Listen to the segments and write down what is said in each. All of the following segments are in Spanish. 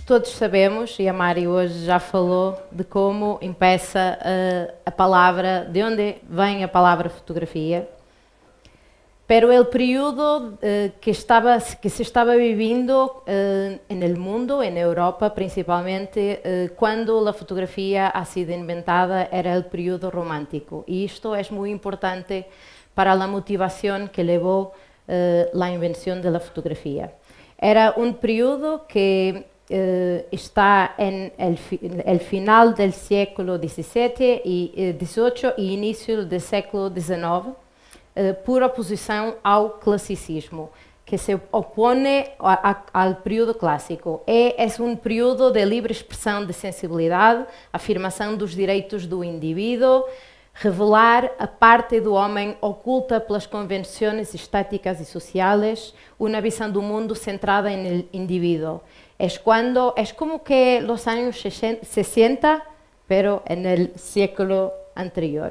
todos sabemos, e a Mari hoje já falou, de como começa a palavra, de onde vem a palavra fotografia. Pero el periodo que se estaba viviendo en el mundo, en Europa principalmente, cuando la fotografía ha sido inventada, era el periodo romántico. Y esto es muy importante para la motivación que llevó la invención de la fotografía. Era un periodo que está en el final del siglo XVII y XVIII y inicio del siglo XIX, por oposição ao classicismo, que se opone ao período clássico. É um período de livre expressão de sensibilidade, afirmação dos direitos do indivíduo, revelar a parte do homem oculta pelas convenções estéticas e sociais, uma visão do mundo centrada no indivíduo. É como que os anos 60, pero no século anterior.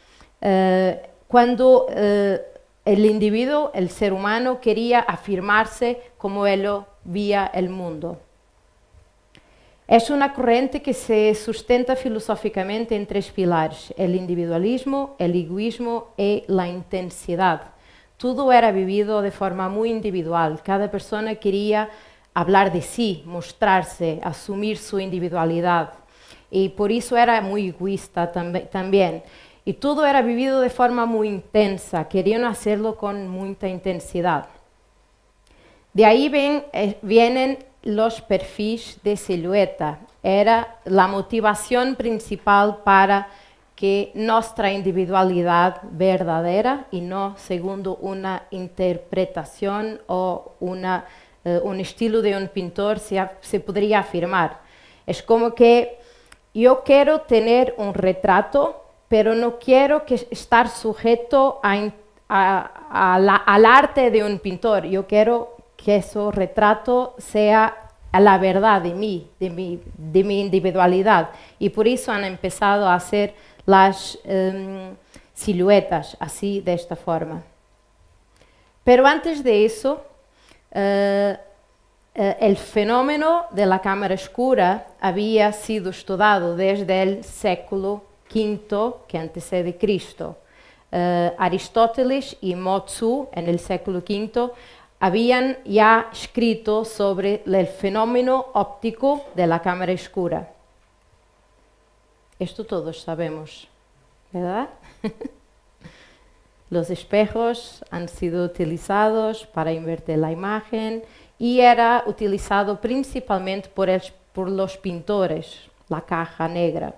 Cuando el individuo, el ser humano, quería afirmarse como él veía el mundo. Es una corriente que se sustenta filosóficamente en tres pilares: el individualismo, el egoísmo y la intensidad. Todo era vivido de forma muy individual. Cada persona quería hablar de sí, mostrarse, asumir su individualidad. Y por eso era muy egoísta también. Y todo era vivido de forma muy intensa, querían hacerlo con mucha intensidad. De ahí vienen los perfiles de silueta. Era la motivación principal para que nuestra individualidad verdadera y no segundo una interpretación o un estilo de un pintor se podría afirmar. Es como que yo quiero tener un retrato, pero no quiero estar sujeto al arte de un pintor. Yo quiero que ese retrato sea la verdad de mí, de mi individualidad. Y por eso han empezado a hacer las siluetas así, de esta forma. Pero antes de eso, el fenómeno de la cámara oscura había sido estudiado desde el século V, que antecede Cristo. Aristóteles y Mo-Tzu, en el século V, habían ya escrito sobre el fenómeno óptico de la cámara oscura. Esto todos sabemos, ¿verdad? Los espejos han sido utilizados para invertir la imagen y era utilizado principalmente por los pintores, la caja negra.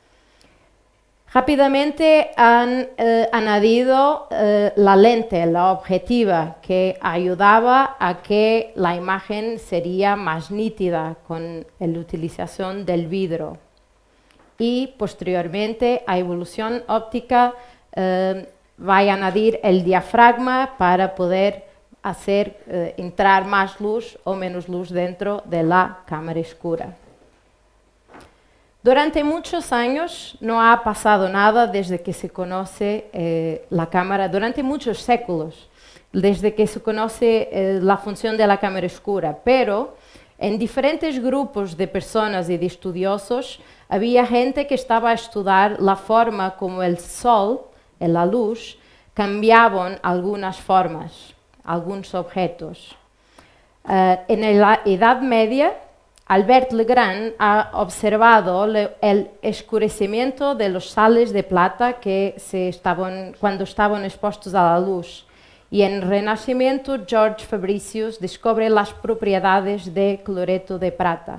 Rápidamente han añadido la lente, la objetiva, que ayudaba a que la imagen sería más nítida con la utilización del vidrio. Y posteriormente a evolución óptica va a añadir el diafragma para poder hacer entrar más luz o menos luz dentro de la cámara oscura. Durante muchos años no ha pasado nada desde que se conoce la cámara, durante muchos séculos, desde que se conoce la función de la cámara oscura, pero en diferentes grupos de personas y de estudiosos había gente que estaba a estudiar la forma como el sol, la luz, cambiaban algunas formas, algunos objetos. En la Edad Media, Albert Legrand ha observado el oscurecimiento de los sales de plata cuando estaban expuestos a la luz. Y en el Renacimiento, George Fabricius descubre las propiedades de cloreto de plata.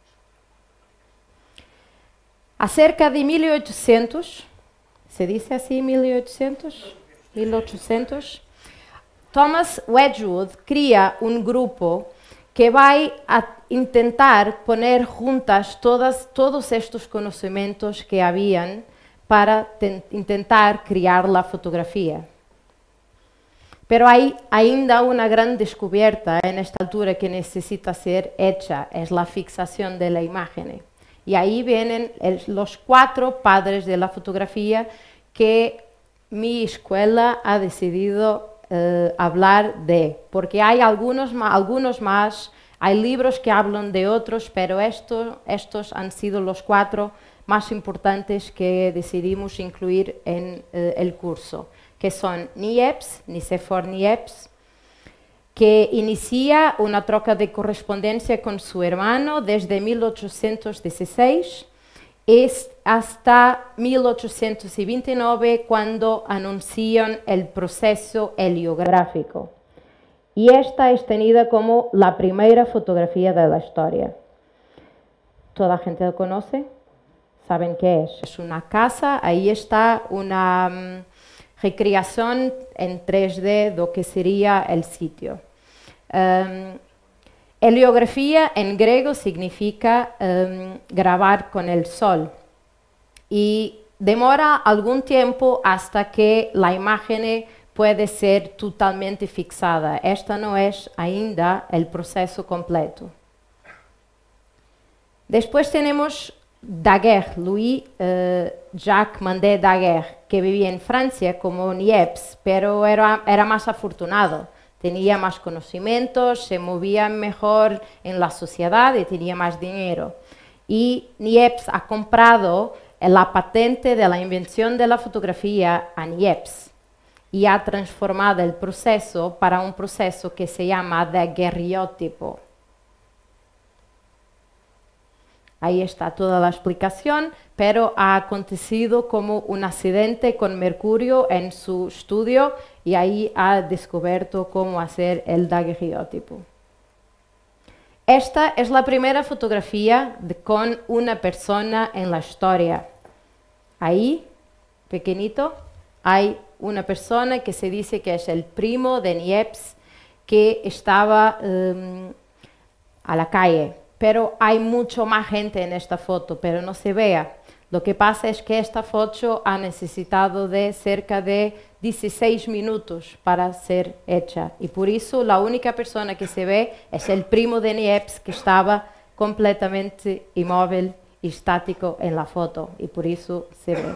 Acerca de 1800, ¿se dice así 1800? 1800, Thomas Wedgwood crea un grupo que va a intentar poner juntas todos estos conocimientos que habían para intentar crear la fotografía. Pero hay ainda una gran descubierta en esta altura que necesita ser hecha, es la fixación de la imagen. Y ahí vienen los 4 padres de la fotografía que mi escuela ha decidido hablar de, porque hay algunos más Hay libros que hablan de otros, pero estos han sido los 4 más importantes que decidimos incluir en el curso, que son Niepce, Nicéphore Niepce, que inicia una troca de correspondencia con su hermano desde 1816 hasta 1829, cuando anuncian el proceso heliográfico. Y esta es tenida como la primera fotografía de la historia. ¿Toda la gente lo conoce? ¿Saben qué es? Es una casa, ahí está una recreación en 3D de lo que sería el sitio. Heliografía en griego significa grabar con el sol y demora algún tiempo hasta que la imagen puede ser totalmente fixada. Esta no es ainda el proceso completo. Después tenemos Daguerre, Louis Jacques Mandé Daguerre, que vivía en Francia como Niepce, pero era más afortunado. Tenía más conocimientos, se movía mejor en la sociedad y tenía más dinero. Y Niepce ha comprado la patente de la invención de la fotografía a Niepce y ha transformado el proceso para un proceso que se llama daguerreotipo. Ahí está toda la explicación, pero ha acontecido como un accidente con mercurio en su estudio y ahí ha descubierto cómo hacer el daguerreotipo. Esta es la primera fotografía con una persona en la historia. Ahí, pequeñito, hay una persona que se dice que es el primo de Niepce, que estaba a la calle. Pero hay mucho más gente en esta foto, pero no se vea. Lo que pasa es que esta foto ha necesitado de cerca de 16 minutos para ser hecha. Y por eso la única persona que se ve es el primo de Niepce, que estaba completamente inmóvil y estático en la foto. Y por eso se ve.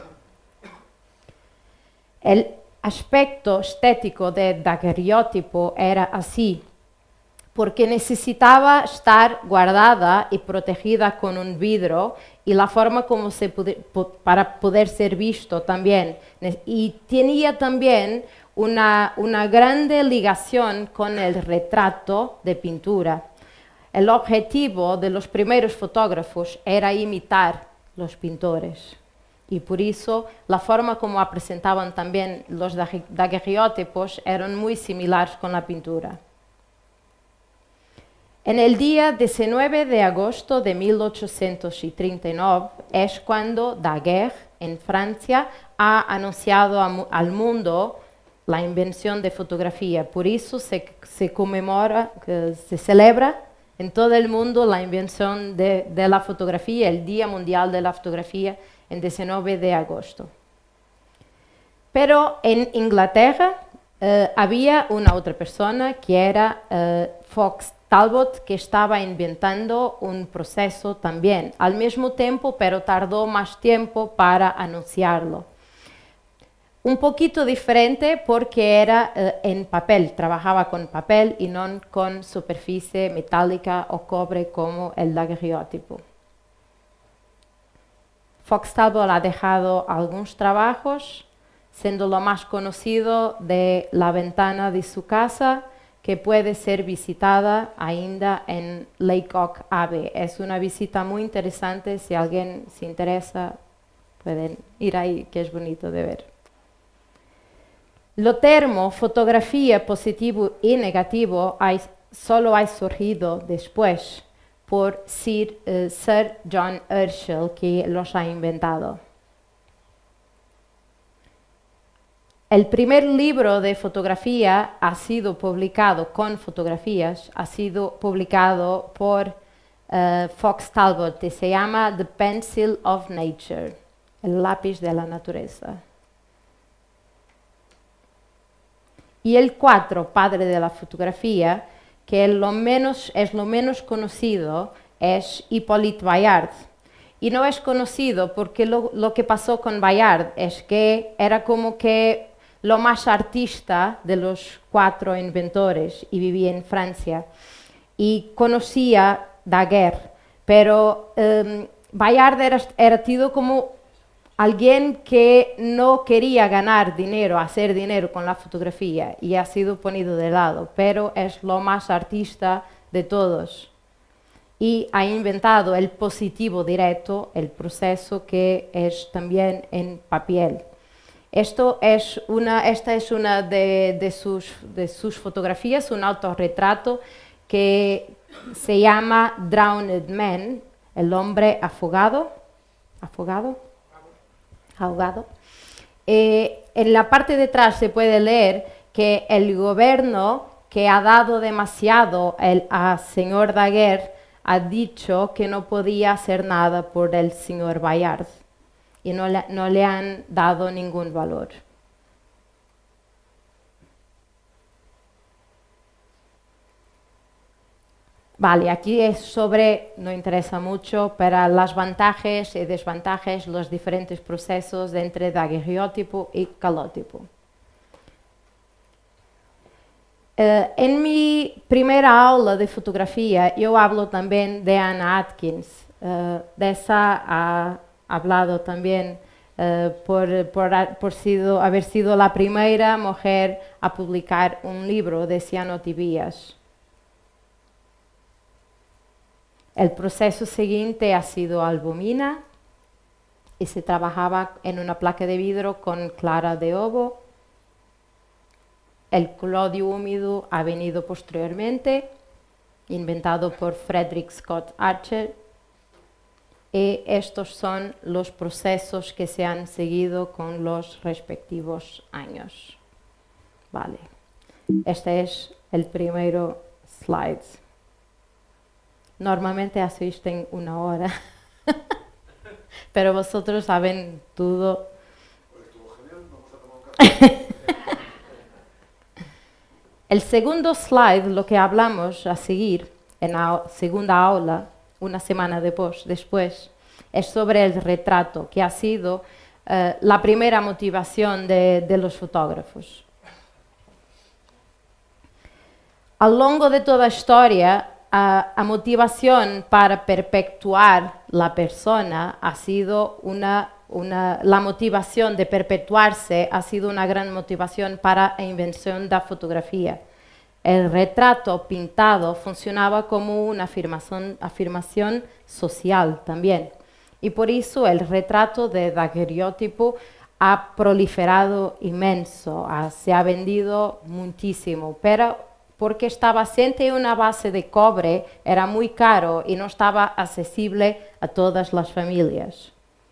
El aspecto estético del daguerreotipo era así, porque necesitaba estar guardada y protegida con un vidrio y la forma como para poder ser visto también. Y tenía también una grande ligación con el retrato de pintura. El objetivo de los primeros fotógrafos era imitar los pintores. Y por eso la forma como presentaban también los daguerreótipos eran muy similares con la pintura. En el día 19 de agosto de 1839 es cuando Daguerre, en Francia, ha anunciado al mundo la invención de fotografía. Por eso se celebra en todo el mundo la invención de la fotografía, el Día Mundial de la Fotografía, en 19 de agosto. Pero en Inglaterra había una otra persona que era Fox Talbot, que estaba inventando un proceso también, al mismo tiempo, pero tardó más tiempo para anunciarlo. Un poquito diferente porque era en papel, trabajaba con papel y no con superficie metálica o cobre como el daguerreótipo. Fox Talbot ha dejado algunos trabajos, siendo lo más conocido de la ventana de su casa, que puede ser visitada ainda en Laycock Abbey. Es una visita muy interesante, si alguien se interesa pueden ir ahí, que es bonito de ver. Lo termo fotografía positivo y negativo solo ha surgido después por Sir John Herschel, que los ha inventado. El primer libro de fotografía ha sido publicado con fotografías, ha sido publicado por Fox Talbot, que se llama The Pencil of Nature, el lápiz de la naturaleza. Y el 4, padre de la fotografía, que es lo menos conocido, es Hippolyte Bayard. Y no es conocido porque lo que pasó con Bayard es que era como que lo más artista de los 4 inventores y vivía en Francia. y conocía Daguerre, pero Bayard era tido como alguien que no quería ganar dinero, hacer dinero con la fotografía y ha sido ponido de lado, pero es lo más artista de todos. Y ha inventado el positivo directo, el proceso que es también en papel. Esta es una de sus fotografías, un autorretrato que se llama Drowned Man, el hombre ahogado. En la parte de atrás se puede leer que el gobierno que ha dado demasiado al señor Daguerre ha dicho que no podía hacer nada por el señor Bayard y no le han dado ningún valor. Vale, aquí es sobre, no interesa mucho, pero las ventajas y desventajas, los diferentes procesos entre daguerreotipo y calótipo. En mi primera aula de fotografía yo hablo también de Anna Atkins. De esa ha hablado también por haber sido la primera mujer a publicar un libro de cianotibias. El proceso siguiente ha sido albumina y se trabajaba en una placa de vidrio con clara de ovo. El clodio húmedo ha venido posteriormente, inventado por Frederick Scott Archer. Y estos son los procesos que se han seguido con los respectivos años. Vale, este es el primero slide. Normalmente asisten 1 hora, pero vosotros saben todo. El segundo slide, lo que hablamos a seguir en la segunda aula, una semana después, es sobre el retrato, que ha sido la primera motivación de los fotógrafos. A lo largo de toda la historia, a motivación para perpetuar la persona ha sido la motivación de perpetuarse ha sido una gran motivación para la invención de la fotografía. El retrato pintado funcionaba como una afirmación social también. Y por eso el retrato de daguerreotipo ha proliferado inmenso, se ha vendido muchísimo, pero porque estaba ausente una base de cobre, era muy caro y no estaba accesible a todas las familias.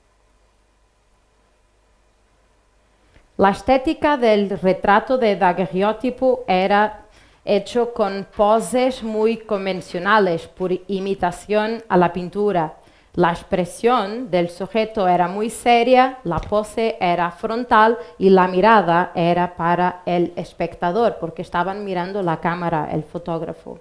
La estética del retrato de daguerreotipo era hecho con poses muy convencionales por imitación a la pintura. La expresión del sujeto era muy seria, la pose era frontal y la mirada era para el espectador, porque estaban mirando la cámara, el fotógrafo.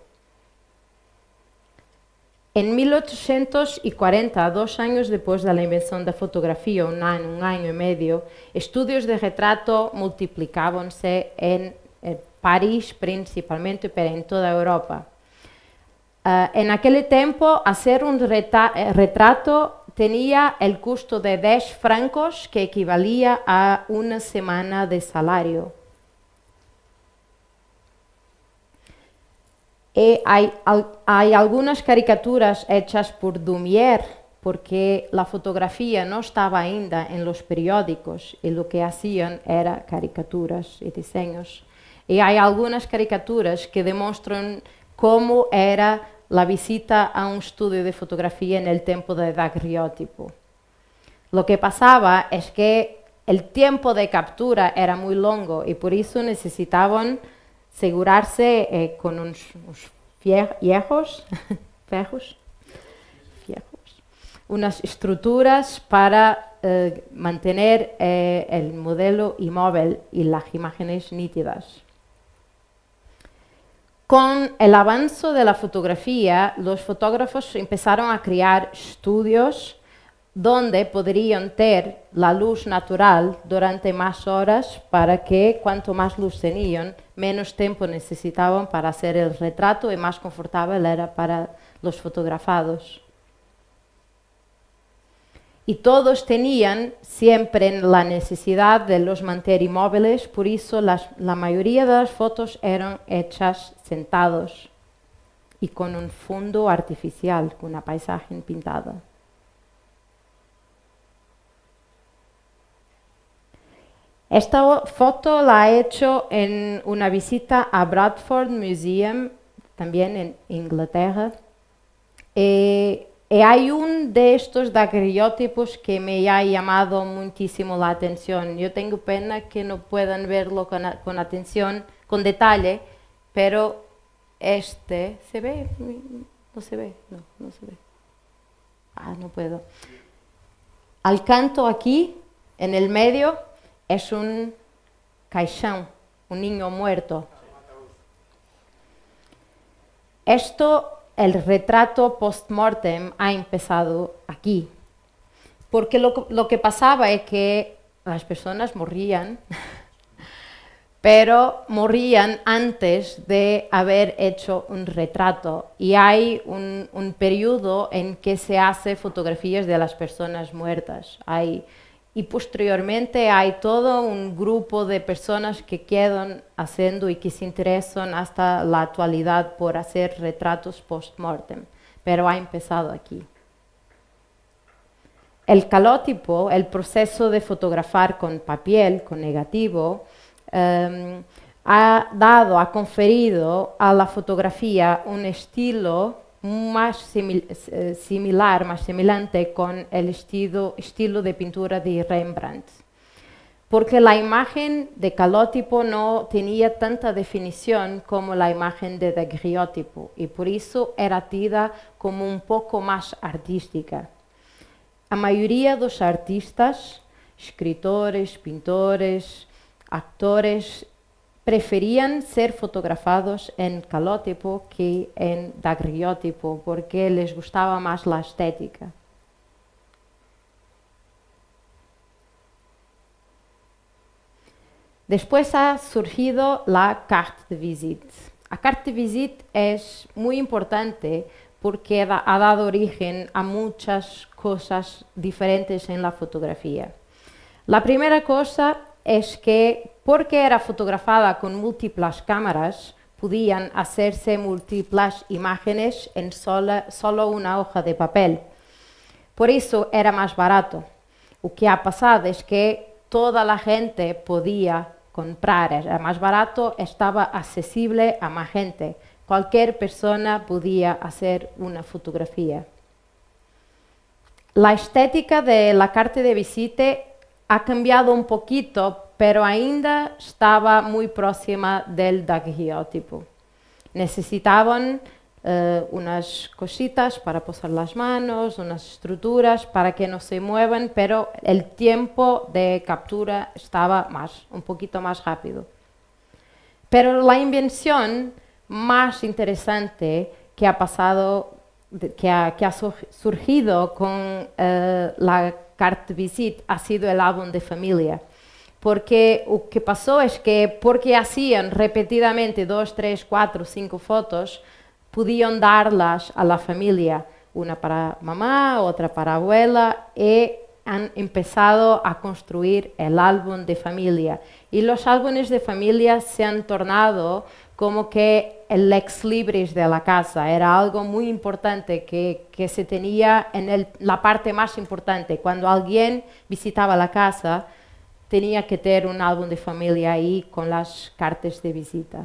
En 1840, 2 años después de la invención de la fotografía, un año y medio, estudios de retrato multiplicábanse en París principalmente, pero en toda Europa. En aquel tiempo, hacer un retrato tenía el costo de 10 francos, que equivalía a 1 semana de salario. Y hay algunas caricaturas hechas por Dumier, porque la fotografía no estaba ainda en los periódicos y lo que hacían era caricaturas y diseños. Y hay algunas caricaturas que demuestran cómo era la visita a un estudio de fotografía en el tiempo de daguerreotipo. Lo que pasaba es que el tiempo de captura era muy largo y por eso necesitaban asegurarse con unos unas estructuras para mantener el modelo inmóvil y las imágenes nítidas. Con el avance de la fotografía, los fotógrafos empezaron a crear estudios donde podrían ter la luz natural durante más horas para que cuanto más luz tenían, menos tiempo necesitaban para hacer el retrato y más confortable era para los fotografados. Y todos tenían siempre la necesidad de los mantener inmóviles, por eso la mayoría de las fotos eran hechas sentados y con un fondo artificial, con una paisaje pintada. Esta foto la he hecho en una visita a Bradford Museum, también en Inglaterra. Y hay un de estos daguerreótipos que me ha llamado muchísimo la atención. Yo tengo pena que no puedan verlo con atención, con detalle, pero este, ¿se ve? No se ve, no se ve. Ah, no puedo. Al canto aquí, en el medio, es un caixão, un niño muerto. El retrato post-mortem ha empezado aquí, porque lo que pasaba es que las personas morían, pero morían antes de haber hecho un retrato, y hay un periodo en que se hace fotografías de las personas muertas. Y posteriormente hay todo un grupo de personas que quedan haciendo y que se interesan hasta la actualidad por hacer retratos post-mortem, pero ha empezado aquí. El calótipo, el proceso de fotografar con papel, con negativo, ha conferido a la fotografía un estilo más similar, más semejante con el estilo de pintura de Rembrandt. Porque la imagen de calótipo no tenía tanta definición como la imagen de daguerreótipo y por eso era tida como un poco más artística. A maioria dos artistas, escritores, pintores, actores, preferían ser fotografados en calótipo que en daguerreótipo porque les gustaba más la estética. Después ha surgido la carte de visite. La carte de visite es muy importante porque ha dado origen a muchas cosas diferentes en la fotografía. La primera cosa es que, porque era fotografada con múltiples cámaras, podían hacerse múltiples imágenes en solo una hoja de papel. Por eso era más barato. Lo que ha pasado es que toda la gente podía comprar, era más barato, estaba accesible a más gente. Cualquier persona podía hacer una fotografía. La estética de la carta de visita ha cambiado un poquito, pero ainda estaba muy próxima del daguerreótipo. Necesitaban unas cositas para posar las manos, unas estructuras para que no se muevan, pero el tiempo de captura estaba un poquito más rápido. Pero la invención más interesante que ha pasado, que ha surgido con la carte visite ha sido el álbum de familia. Porque lo que pasó es que, porque hacían repetidamente 2, 3, 4, 5 fotos, podían darlas a la familia, una para mamá, otra para abuela, y han empezado a construir el álbum de familia. Y los álbumes de familia se han tornado como que el ex libris de la casa. Era algo muy importante que se tenía en la parte más importante. Cuando alguien visitaba la casa, tenía que tener un álbum de familia ahí con las cartas de visita.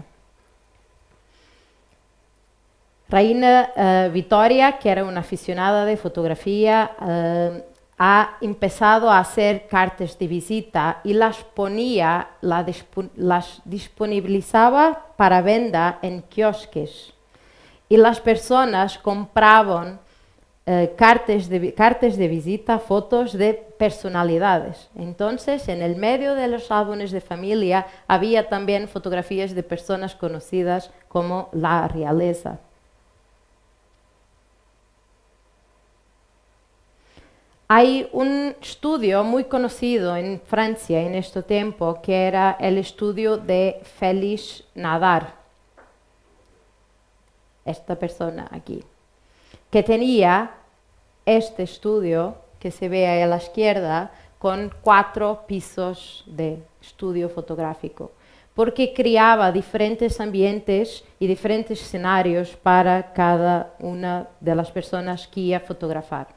Reina Victoria, que era una aficionada de fotografía, ha empezado a hacer cartas de visita y las ponía, las disponibilizaba para venta en kiosques. Y las personas compraban cartas de visita, fotos de personalidades. Entonces, en el medio de los álbumes de familia había también fotografías de personas conocidas como la realeza. Hay un estudio muy conocido en Francia en este tiempo que era el estudio de Félix Nadar, esta persona aquí, que tenía este estudio que se ve ahí a la izquierda con 4 pisos de estudio fotográfico, porque creaba diferentes ambientes y diferentes escenarios para cada una de las personas que iba a fotografar.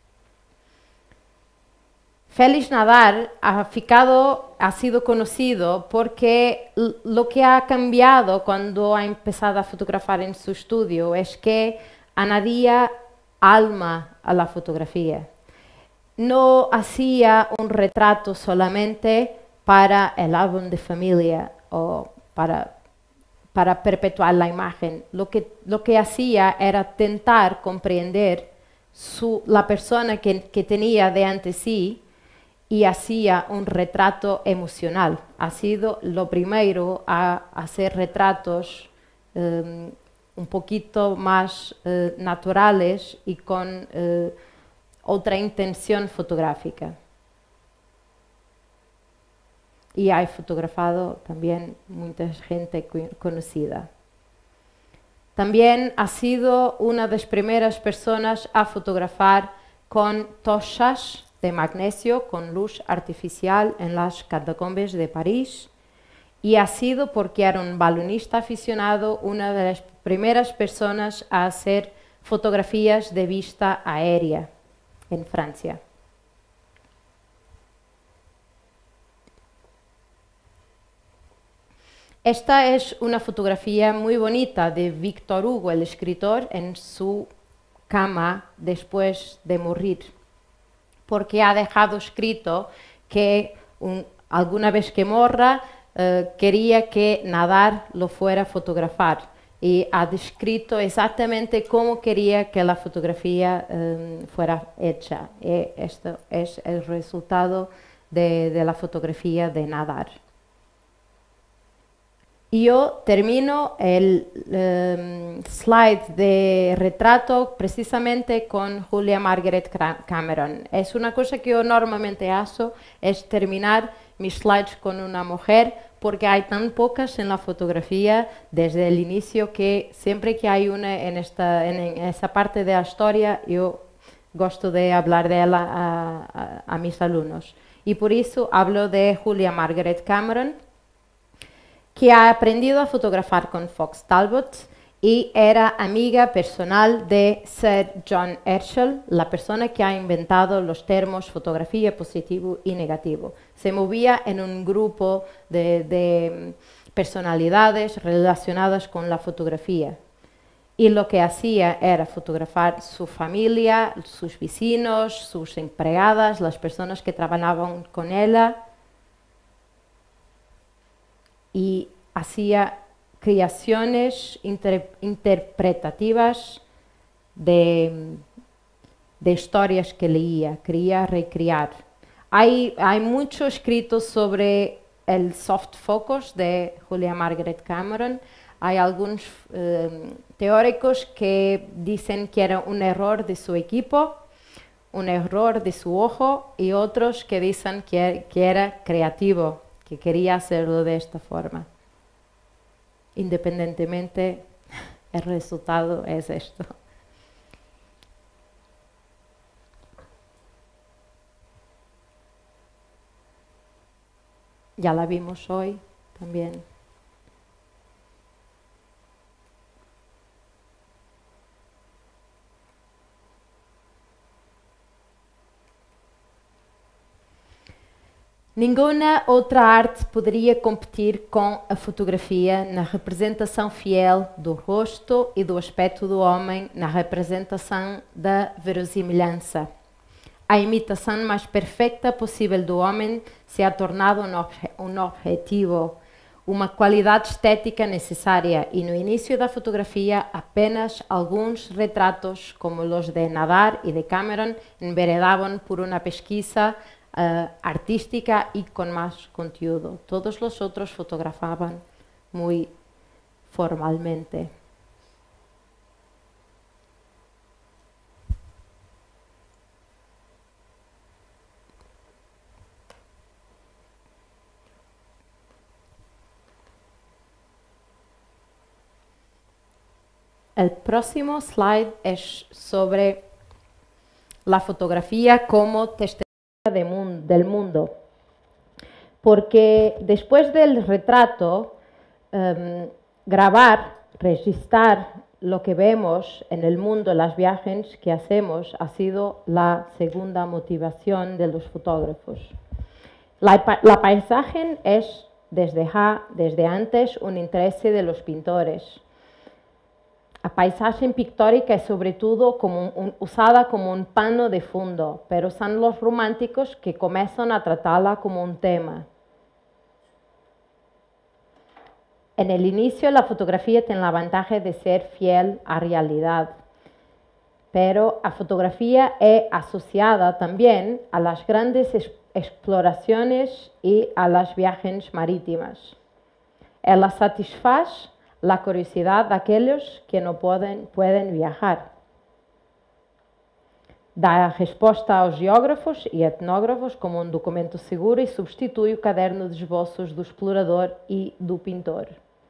Félix Nadar ha sido conocido porque lo que ha cambiado cuando ha empezado a fotografar en su estudio es que añadía alma a la fotografía. No hacía un retrato solamente para el álbum de familia o para perpetuar la imagen. Lo que hacía era intentar comprender la persona que tenía de ante sí y hacía un retrato emocional. Ha sido lo primero a hacer retratos un poquito más naturales y con otra intención fotográfica. Y ha fotografado también mucha gente conocida. También ha sido una de las primeras personas a fotografar con tochas de magnesio con luz artificial en las catacumbas de París, y ha sido porque era un balonista aficionado una de las primeras personas a hacer fotografías de vista aérea en Francia. Esta es una fotografía muy bonita de Victor Hugo, el escritor, en su cama después de morir, porque ha dejado escrito que alguna vez que morra quería que Nadar lo fuera a fotografar, y ha descrito exactamente cómo quería que la fotografía fuera hecha. Esto es el resultado de la fotografía de Nadar. Y yo termino el slide de retrato precisamente con Julia Margaret Cameron. Es una cosa que yo normalmente hago, es terminar mis slides con una mujer, porque hay tan pocas en la fotografía desde el inicio que siempre que hay una en esa parte de la historia, yo gosto de hablar de ella a mis alumnos. Y por eso hablo de Julia Margaret Cameron, que ha aprendido a fotografar con Fox Talbot y era amiga personal de Sir John Herschel, la persona que ha inventado los términos fotografía positivo y negativo. Se movía en un grupo de personalidades relacionadas con la fotografía, y lo que hacía era fotografar su familia, sus vecinos, sus empleadas, las personas que trabajaban con ella, y hacía creaciones interpretativas de historias que leía, quería recrear. Hay mucho escrito sobre el soft focus de Julia Margaret Cameron. Hay algunos teóricos que dicen que era un error de su equipo, un error de su ojo, y otros que dicen que era creativo, que quería hacerlo de esta forma. Independientemente, el resultado es esto. Ya la vimos hoy también. Ninguna outra arte poderia competir com a fotografia na representação fiel do rosto e do aspecto do homem, na representação da verosimilhança. A imitação mais perfeita possível do homem se ha tornado um objetivo, uma qualidade estética necessária, e no início da fotografia apenas alguns retratos, como os de Nadar e de Cameron, enveredavam por uma pesquisa artística y con más conteúdo. Todos los otros fotografaban muy formalmente. El próximo slide es sobre la fotografía como testimonio del mundo. Porque después del retrato, grabar, registrar lo que vemos en el mundo, los viajes que hacemos, ha sido la segunda motivación de los fotógrafos. La paisaje es desde antes un interés de los pintores. La paisaje pictórica es sobre todo usada como un pano de fondo, pero son los románticos que comienzan a tratarla como un tema. En el inicio la fotografía tiene la ventaja de ser fiel a realidad, pero la fotografía es asociada también a las grandes exploraciones y a los viajes marítimos. Ella satisface la curiosidad de aquellos que no pueden viajar. Da resposta aos geógrafos e etnógrafos como um documento seguro e substitui o caderno de esboços do explorador e do pintor.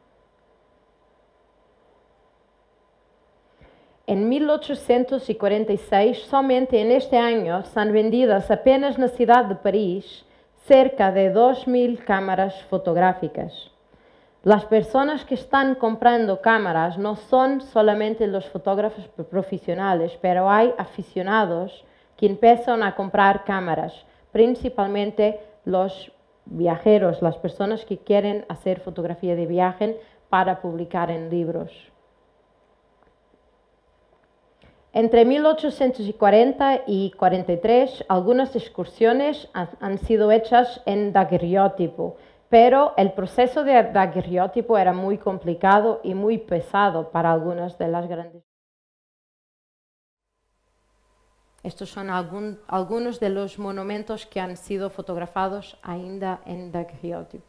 En 1846, somente en este año, son vendidas apenas na cidade de París cerca de 2.000 cámaras fotográficas. Las personas que están comprando cámaras no son solamente los fotógrafos profesionales, pero hay aficionados que empiezan a comprar cámaras, principalmente los viajeros, las personas que quieren hacer fotografía de viaje para publicar en libros. Entre 1840 y 43, algunas excursiones han sido hechas en daguerreótipo, pero el proceso de daguerreótipo era muy complicado y muy pesado para algunas de las grandes. Estos son algunos de los monumentos que han sido fotografados ainda en daguerreótipo.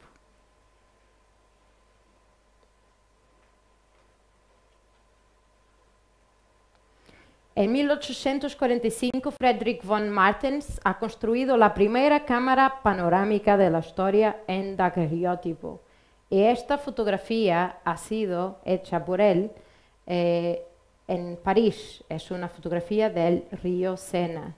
En 1845, Frederick von Martens ha construido la primera cámara panorámica de la historia en daguerreótipo. Y esta fotografía ha sido hecha por él en París. Es una fotografía del río Sena.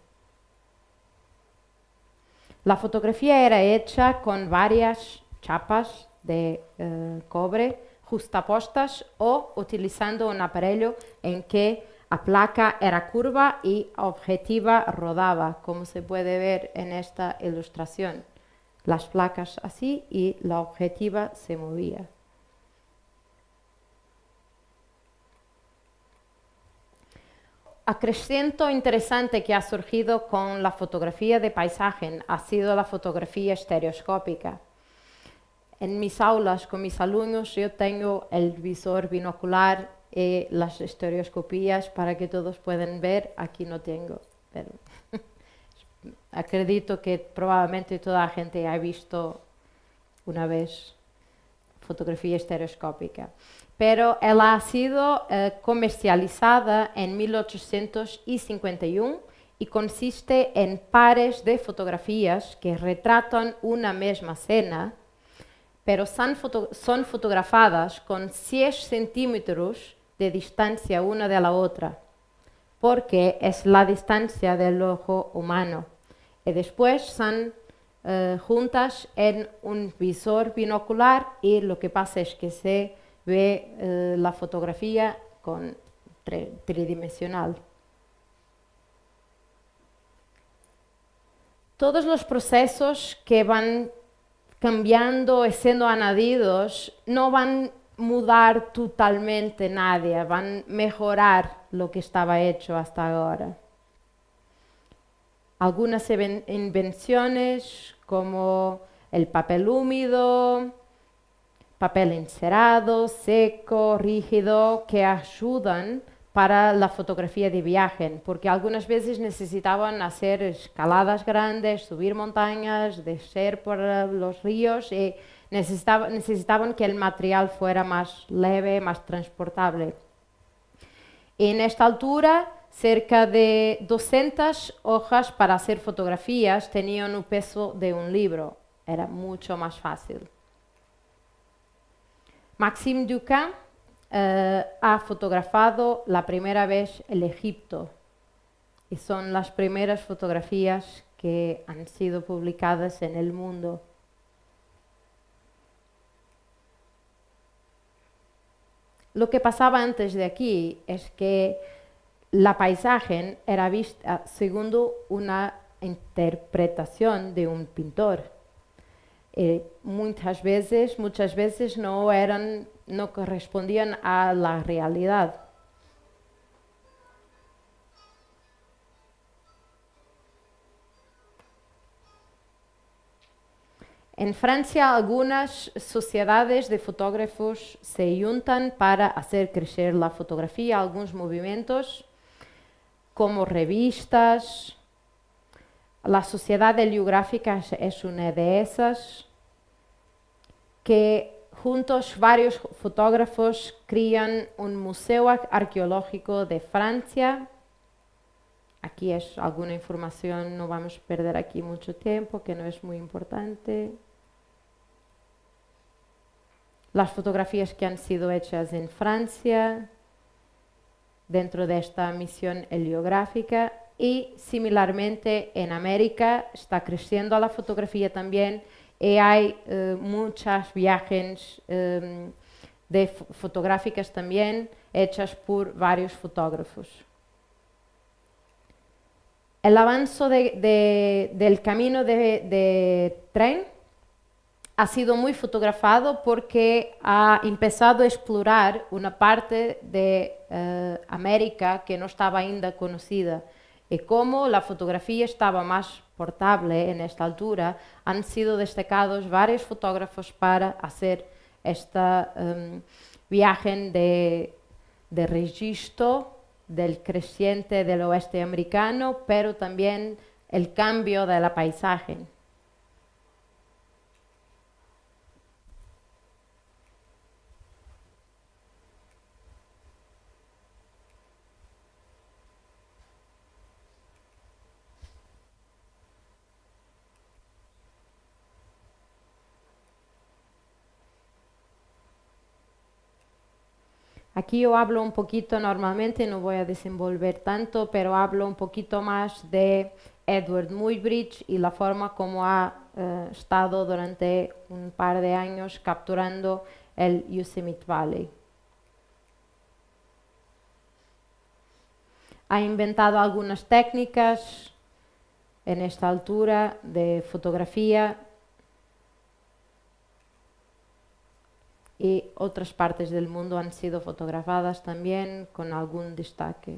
La fotografía era hecha con varias chapas de cobre justapostas o utilizando un aparelho en que la placa era curva y objetiva rodaba, como se puede ver en esta ilustración. Las placas así y la objetiva se movía. Acrescento interesante que ha surgido con la fotografía de paisaje ha sido la fotografía estereoscópica. En mis aulas con mis alumnos yo tengo el visor binocular y las estereoscopías para que todos puedan ver. Aquí no tengo, pero acredito que probablemente toda la gente ha visto una vez fotografía estereoscópica. Pero ella ha sido comercializada en 1851 y consiste en pares de fotografías que retratan una misma escena, pero son fotografadas con 6 centímetros de distancia una de la otra, porque es la distancia del ojo humano. Y después son juntas en un visor binocular y lo que pasa es que se ve la fotografía tridimensional. Todos los procesos que van cambiando y siendo añadidos no van a mudar totalmente nada, van a mejorar lo que estaba hecho hasta ahora. Algunas invenciones como el papel húmedo, papel encerado, seco, rígido, que ayudan para la fotografía de viaje, porque algunas veces necesitaban hacer escaladas grandes, subir montañas, descer por los ríos y necesitaban que el material fuera más leve, más transportable. En esta altura, cerca de 200 hojas para hacer fotografías tenían un peso de un libro. Era mucho más fácil. Maxime Duchamp, ha fotografado la primera vez el Egipto. Y son las primeras fotografías que han sido publicadas en el mundo. Lo que pasaba antes de aquí es que la paisaje era vista según una interpretación de un pintor. Muchas veces no correspondían a la realidad. En Francia, algunas sociedades de fotógrafos se juntan para hacer crecer la fotografía, algunos movimientos como revistas. La Sociedad Heliográfica es una de esas, que juntos varios fotógrafos crean un museo arqueológico de Francia. Aquí es alguna información, no vamos a perder aquí mucho tiempo, que no es muy importante. Las fotografías que han sido hechas en Francia, dentro de esta misión heliográfica, y similarmente en América está creciendo la fotografía también, y hay muchos viajes fotográficas también hechas por varios fotógrafos. El avance del camino de tren ha sido muy fotografado porque ha empezado a explorar una parte de América que no estaba ainda conocida. Y como la fotografía estaba más portable en esta altura, han sido destacados varios fotógrafos para hacer este viaje de registro del creciente del oeste americano, pero también el cambio de la paisaje. Aquí yo hablo un poquito normalmente, no voy a desenvolver tanto, pero hablo un poquito más de Edward Muybridge y la forma como ha estado durante un par de años capturando el Yosemite Valley. Ha inventado algunas técnicas en esta altura de fotografía y otras partes del mundo han sido fotografadas también con algún destaque.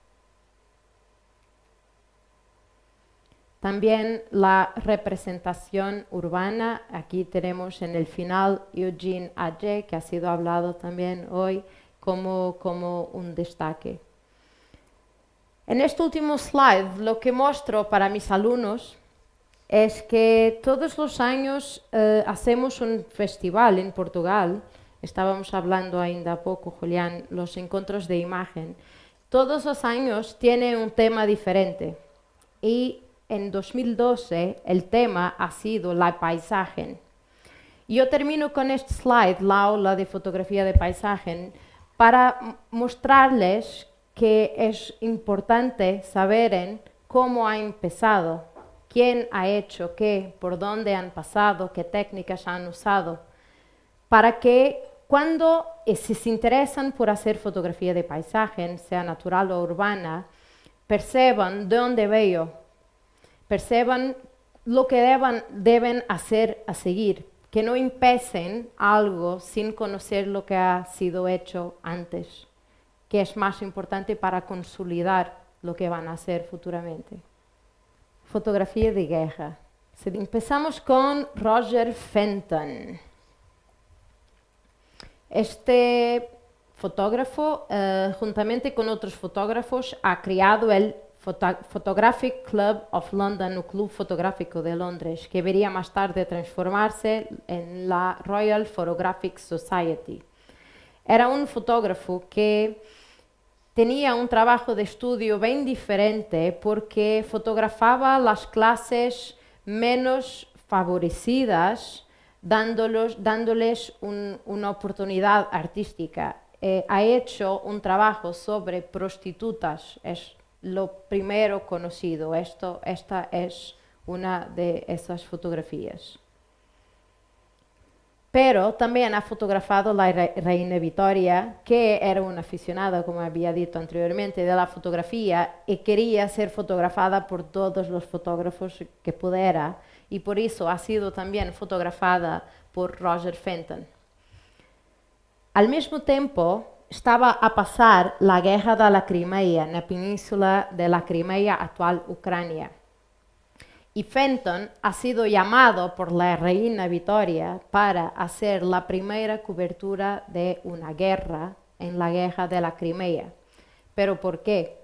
También la representación urbana, aquí tenemos en el final Eugene Adje, que ha sido hablado también hoy como un destaque. En este último slide lo que muestro para mis alumnos es que todos los años hacemos un festival en Portugal. Estábamos hablando ainda poco, Julián, los encuentros de imagen. Todos los años tiene un tema diferente y en 2012 el tema ha sido la paisaje. Yo termino con este slide, la aula de fotografía de paisaje, para mostrarles que es importante saber cómo ha empezado, quién ha hecho qué, por dónde han pasado, qué técnicas han usado, para que cuando se interesan por hacer fotografía de paisaje, sea natural o urbana, perciban de dónde veo, perciban lo que deben hacer a seguir, que no empiecen algo sin conocer lo que ha sido hecho antes, que es más importante para consolidar lo que van a hacer futuramente. Fotografía de guerra. Empezamos con Roger Fenton. Este fotógrafo, juntamente con otros fotógrafos, ha creado el Photographic Club of London, el Club Fotográfico de Londres, que vería más tarde transformarse en la Royal Photographic Society. Era un fotógrafo que tenía un trabajo de estudio bien diferente porque fotografaba las clases menos favorecidas, dándoles una oportunidad artística. ha hecho un trabajo sobre prostitutas, es lo primero conocido. Esta es una de esas fotografías. Pero también ha fotografado la reina Victoria, que era una aficionada, como había dicho anteriormente, de la fotografía y quería ser fotografada por todos los fotógrafos que pudiera, y por eso ha sido también fotografada por Roger Fenton. Al mismo tiempo, estaba a pasar la guerra de la Crimea, en la península de la Crimea, actual Ucrania. Y Fenton ha sido llamado por la reina Victoria para hacer la primera cobertura de una guerra en la guerra de la Crimea. ¿Pero por qué?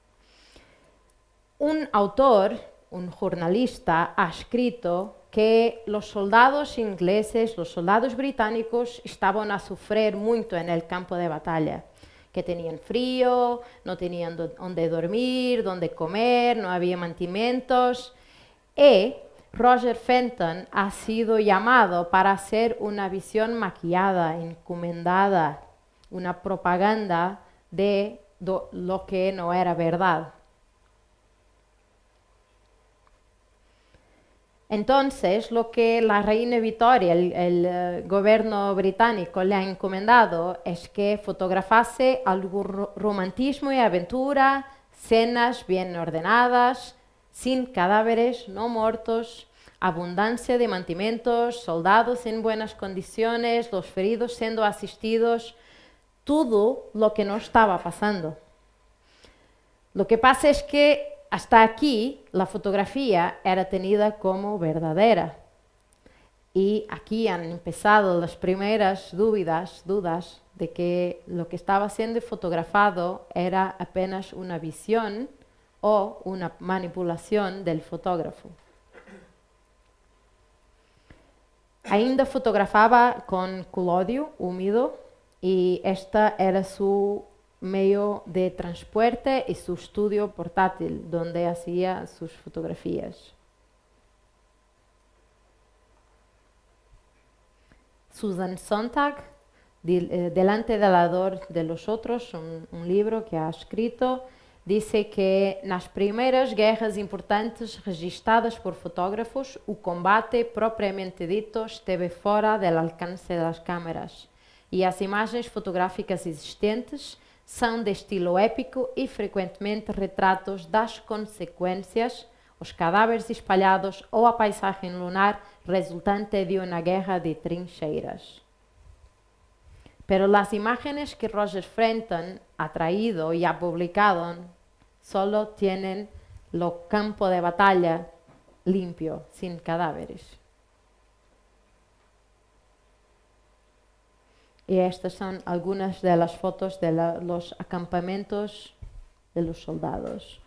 Un autor, un jornalista, ha escrito que los soldados ingleses, los soldados británicos estaban a sufrir mucho en el campo de batalla, que tenían frío, no tenían dónde dormir, dónde comer, no había mantimentos. Y Roger Fenton ha sido llamado para hacer una visión maquillada, encomendada, una propaganda de lo que no era verdad. Entonces, lo que la reina Victoria, el gobierno británico, le ha encomendado es que fotografase algún romantismo y aventura, cenas bien ordenadas, sin cadáveres no muertos, abundancia de mantimentos, soldados en buenas condiciones, los feridos siendo asistidos, todo lo que no estaba pasando. Lo que pasa es que hasta aquí la fotografía era tenida como verdadera. Y aquí han empezado las primeras dudas de que lo que estaba siendo fotografado era apenas una visión o una manipulación del fotógrafo. Ainda fotografaba con colódio húmedo y esta era su medio de transporte y su estudio portátil donde hacía sus fotografías. Susan Sontag, Delante del Ardor de los Otros, un libro que ha escrito, dice que nas primeiras guerras importantes registradas por fotógrafos, o combate propriamente dito esteve fora do alcance das câmeras e as imagens fotográficas existentes são de estilo épico e frequentemente retratos das consequências, os cadáveres espalhados ou a paisagem lunar resultante de uma guerra de trincheiras. Pero las imágenes que Roger Fenton ha traído y ha publicado solo tienen lo campo de batalla limpio, sin cadáveres. Y estas son algunas de las fotos de los acampamentos de los soldados.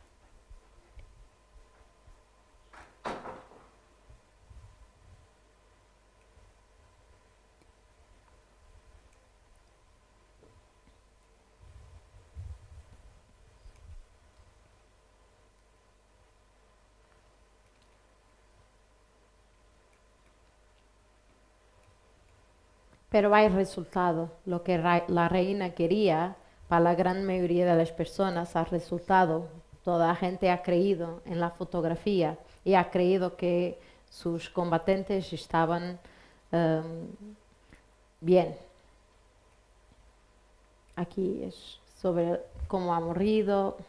Pero hay resultado. Lo que la reina quería, para la gran mayoría de las personas, ha resultado. Toda la gente ha creído en la fotografía y ha creído que sus combatientes estaban bien. Aquí es sobre cómo ha morido.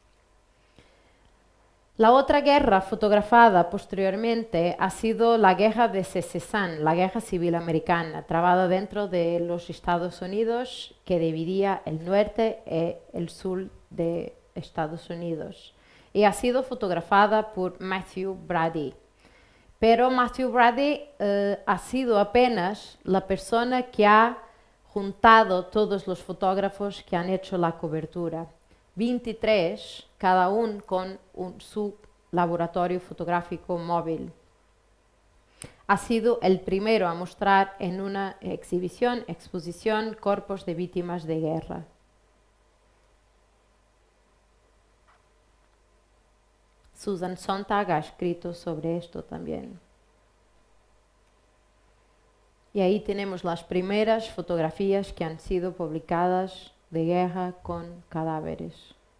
La otra guerra fotografada posteriormente ha sido la guerra de Secesión, la guerra civil americana, trabada dentro de los Estados Unidos, que dividía el norte y el sur de Estados Unidos. Y ha sido fotografada por Matthew Brady. Pero Matthew Brady ha sido apenas la persona que ha juntado todos los fotógrafos que han hecho la cobertura. 23, cada uno con su laboratorio fotográfico móvil. Ha sido el primero a mostrar en una exposición, cuerpos de víctimas de guerra. Susan Sontag ha escrito sobre esto también. Y ahí tenemos las primeras fotografías que han sido publicadas de guerra con cadáveres.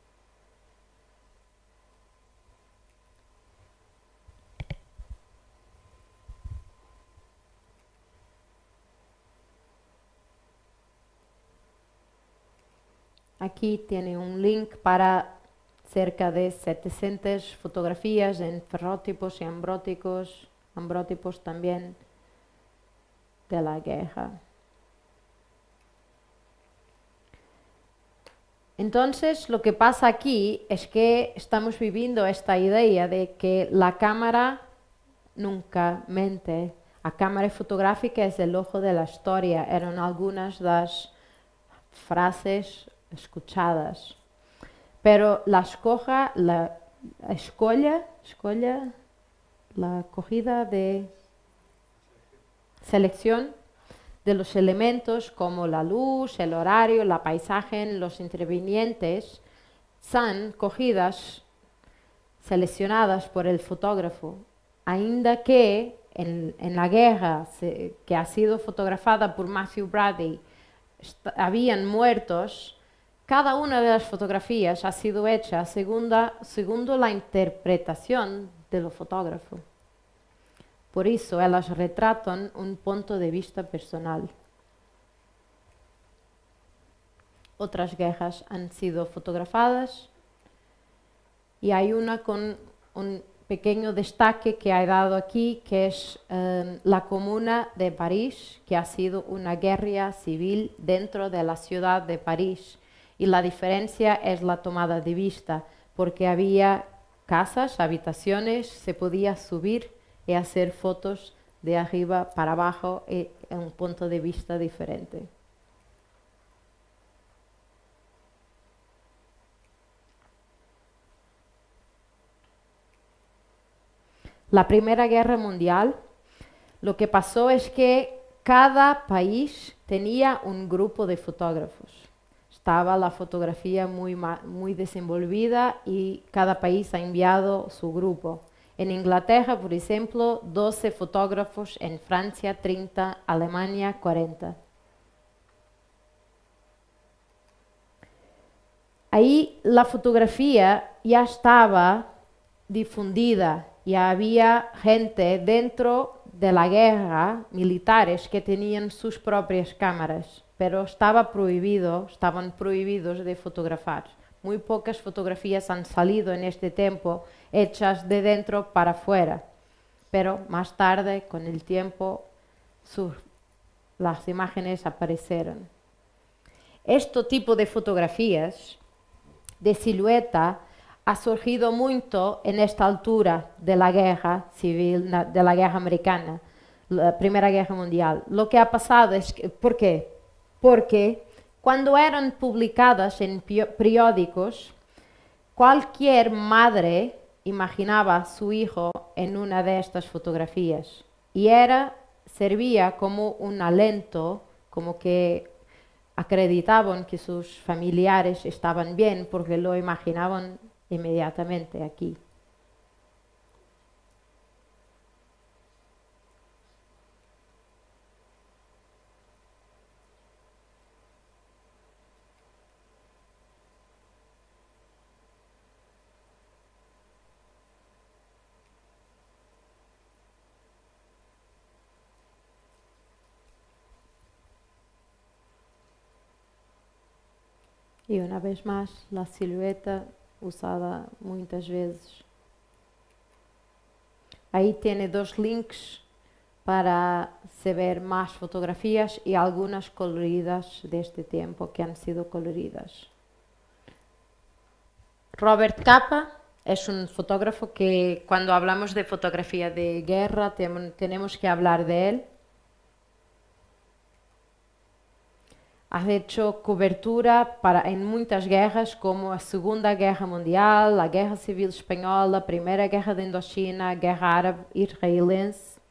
Aquí tiene un link para cerca de 700 fotografías en ferrótipos y ambrótipos también de la guerra. Entonces, lo que pasa aquí es que estamos viviendo esta idea de que la cámara nunca mente. La cámara fotográfica es el ojo de la historia, eran algunas de las frases escuchadas. Pero la cogida de selección de los elementos como la luz, el horario, la paisaje, los intervinientes, son cogidas, seleccionadas por el fotógrafo, ainda que en la guerra que ha sido fotografada por Matthew Brady habían muertos. Cada una de las fotografías ha sido hecha segundo la interpretación del fotógrafo. Por eso ellas retratan un punto de vista personal. Otras guerras han sido fotografadas y hay una con un pequeño destaque que he dado aquí, que es la Comuna de París, que ha sido una guerra civil dentro de la ciudad de París. Y la diferencia es la tomada de vista, porque había casas, habitaciones, se podía subir y hacer fotos de arriba para abajo en un punto de vista diferente. La Primera Guerra Mundial, lo que pasó es que cada país tenía un grupo de fotógrafos. Estaba la fotografía muy desenvolvida y cada país ha enviado su grupo. En Inglaterra, por ejemplo, 12 fotógrafos, en Francia 30, Alemania 40. Ahí la fotografía ya estaba difundida, ya había gente dentro de la guerra, militares, que tenían sus propias cámaras, pero estaban prohibidos de fotografar. Muy pocas fotografías han salido en este tiempo hechas de dentro para afuera, pero más tarde, con el tiempo, las imágenes aparecieron. Este tipo de fotografías de silueta ha surgido mucho en esta altura de la guerra civil, de la guerra americana, la Primera Guerra Mundial. Lo que ha pasado es que, ¿por qué? Porque cuando eran publicadas en periódicos, cualquier madre imaginaba a su hijo en una de estas fotografías y servía como un alento, como que acreditaban que sus familiares estaban bien porque lo imaginaban inmediatamente aquí. Y una vez más, la silueta usada muchas veces. Ahí tiene dos links para ver más fotografías y algunas coloridas de este tiempo que han sido coloridas. Robert Capa es un fotógrafo que cuando hablamos de fotografía de guerra tenemos que hablar de él. Ha hecho cobertura en muchas guerras como la Segunda Guerra Mundial, la Guerra Civil Espanhola, a Primeira Guerra de Indochina, a Guerra Árabe-Israelense.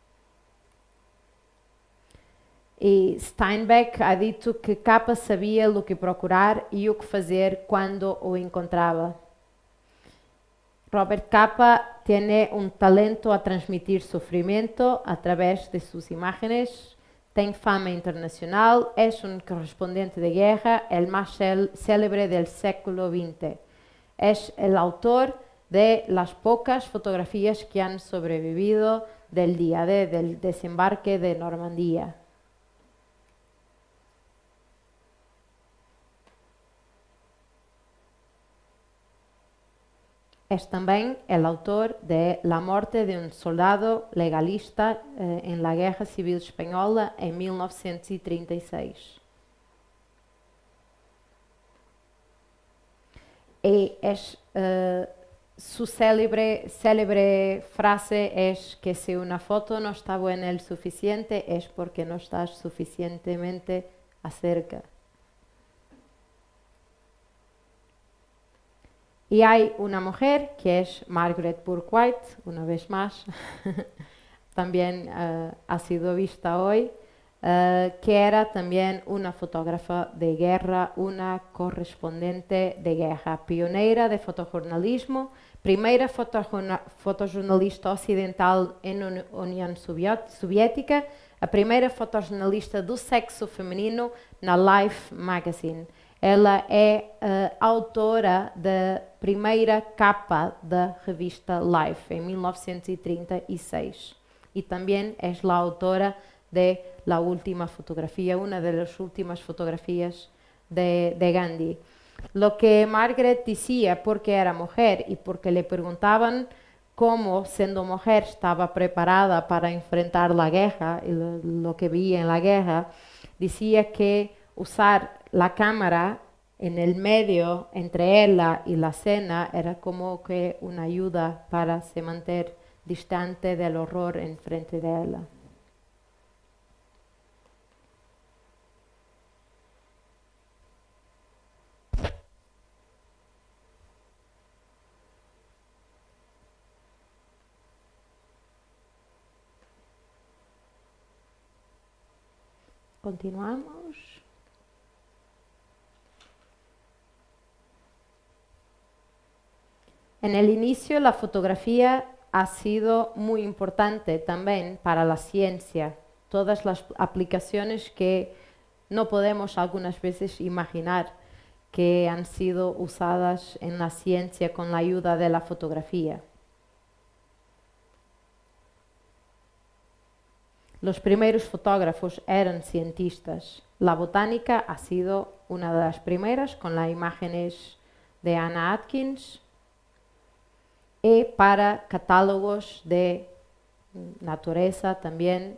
E Steinbeck ha dito que Capa sabia o que procurar e o que fazer quando o encontrava. Robert Capa tiene un talento a transmitir sufrimiento a través de sus imágenes. Tem fama internacional, es un correspondiente de guerra, el más célebre del século XX. Es el autor de las pocas fotografías que han sobrevivido del día del desembarque de Normandía. Es también el autor de La muerte de un soldado legalista en la Guerra Civil Española en 1936. Y su célebre frase es que si una foto no está buena el suficiente es porque no estás suficientemente acerca. Y hay una mujer que es Margaret Bourke-White, una vez más, también ha sido vista hoy, que era también una fotógrafa de guerra, una correspondente de guerra, pionera de fotojornalismo, primera fotojornalista ocidental en la União Soviética, a primeira fotojornalista do sexo feminino na Life Magazine. Ela é autora da primeira capa da revista Life, em 1936. Y también es la autora de la última fotografía, una de las últimas fotografías de Gandhi. Lo que Margaret decía, porque era mujer y porque le preguntaban cómo, siendo mujer, estaba preparada para enfrentar la guerra y lo que veía en la guerra, decía que usar la cámara en el medio entre ella y la escena era como que una ayuda para se mantener distante del horror enfrente de ella. Continuamos. En el inicio la fotografía ha sido muy importante también para la ciencia. Todas las aplicaciones que no podemos algunas veces imaginar que han sido usadas en la ciencia con la ayuda de la fotografía. Los primeros fotógrafos eran cientistas. La botánica ha sido una de las primeras con las imágenes de Anna Atkins y para catálogos de naturaleza también.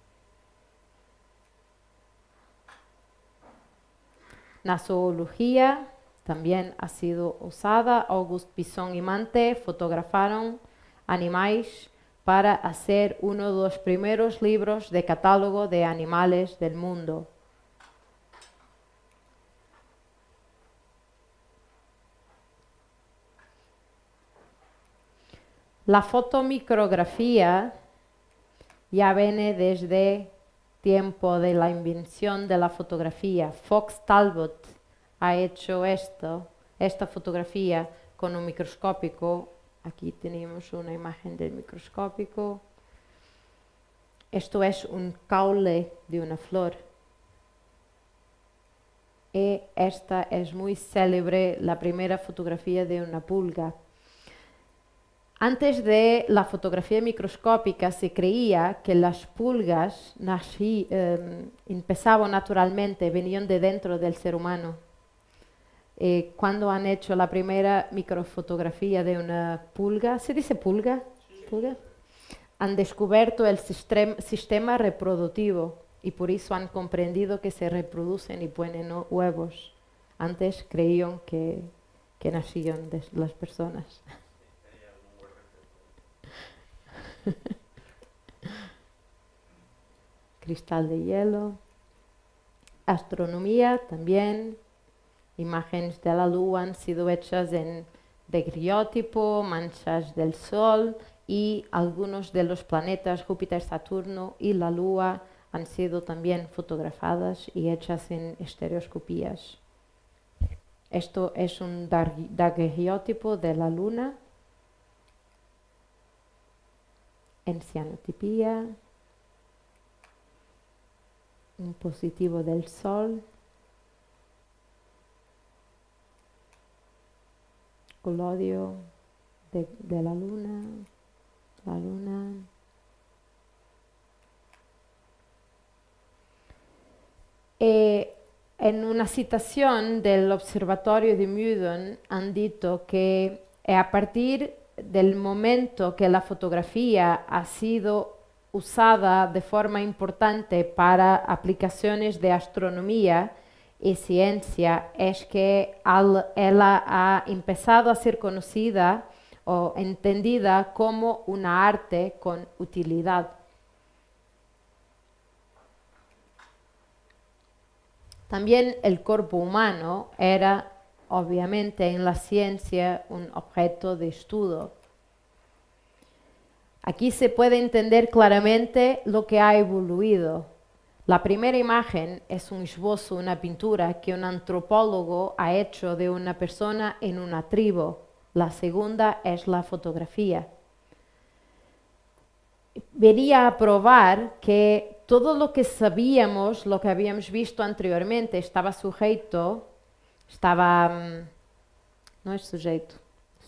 La zoología también ha sido usada. Auguste Bisson y Mante fotografaron animales para hacer uno de los primeros libros de catálogo de animales del mundo. La fotomicrografía ya viene desde tiempo de la invención de la fotografía. Fox Talbot ha hecho esta fotografía con un microscópico. Aquí tenemos una imagen del microscópico. Esto es un caule de una flor. Y esta es muy célebre, la primera fotografía de una pulga. Antes de la fotografía microscópica se creía que las pulgas empezaban naturalmente, venían de dentro del ser humano. Cuando han hecho la primera microfotografía de una pulga, ¿se dice pulga? ¿Pulga? Han descubierto el sistema reproductivo y por eso han comprendido que se reproducen y ponen huevos. Antes creían que nacían de las personas. Cristal de hielo. Astronomía también. Imágenes de la luna han sido hechas en daguerreótipo, manchas del sol y algunos de los planetas Júpiter, Saturno y la luna han sido también fotografadas y hechas en estereoscopías. Esto es un daguerreótipo de la luna en cianotipía. un positivo del Sol, colodio de la Luna, en una citación del Observatorio de Meudon han dicho que a partir del momento que la fotografía ha sido usada de forma importante para aplicaciones de astronomía y ciencia, es que ella ha empezado a ser conocida o entendida como una arte con utilidad. También el cuerpo humano era, obviamente, en la ciencia un objeto de estudio. Aquí se puede entender claramente lo que ha evoluido. La primera imagen es un esbozo, una pintura que un antropólogo ha hecho de una persona en una tribu. La segunda es la fotografía. Venía a probar que todo lo que sabíamos, lo que habíamos visto anteriormente, estaba sujeto, no es sujeto,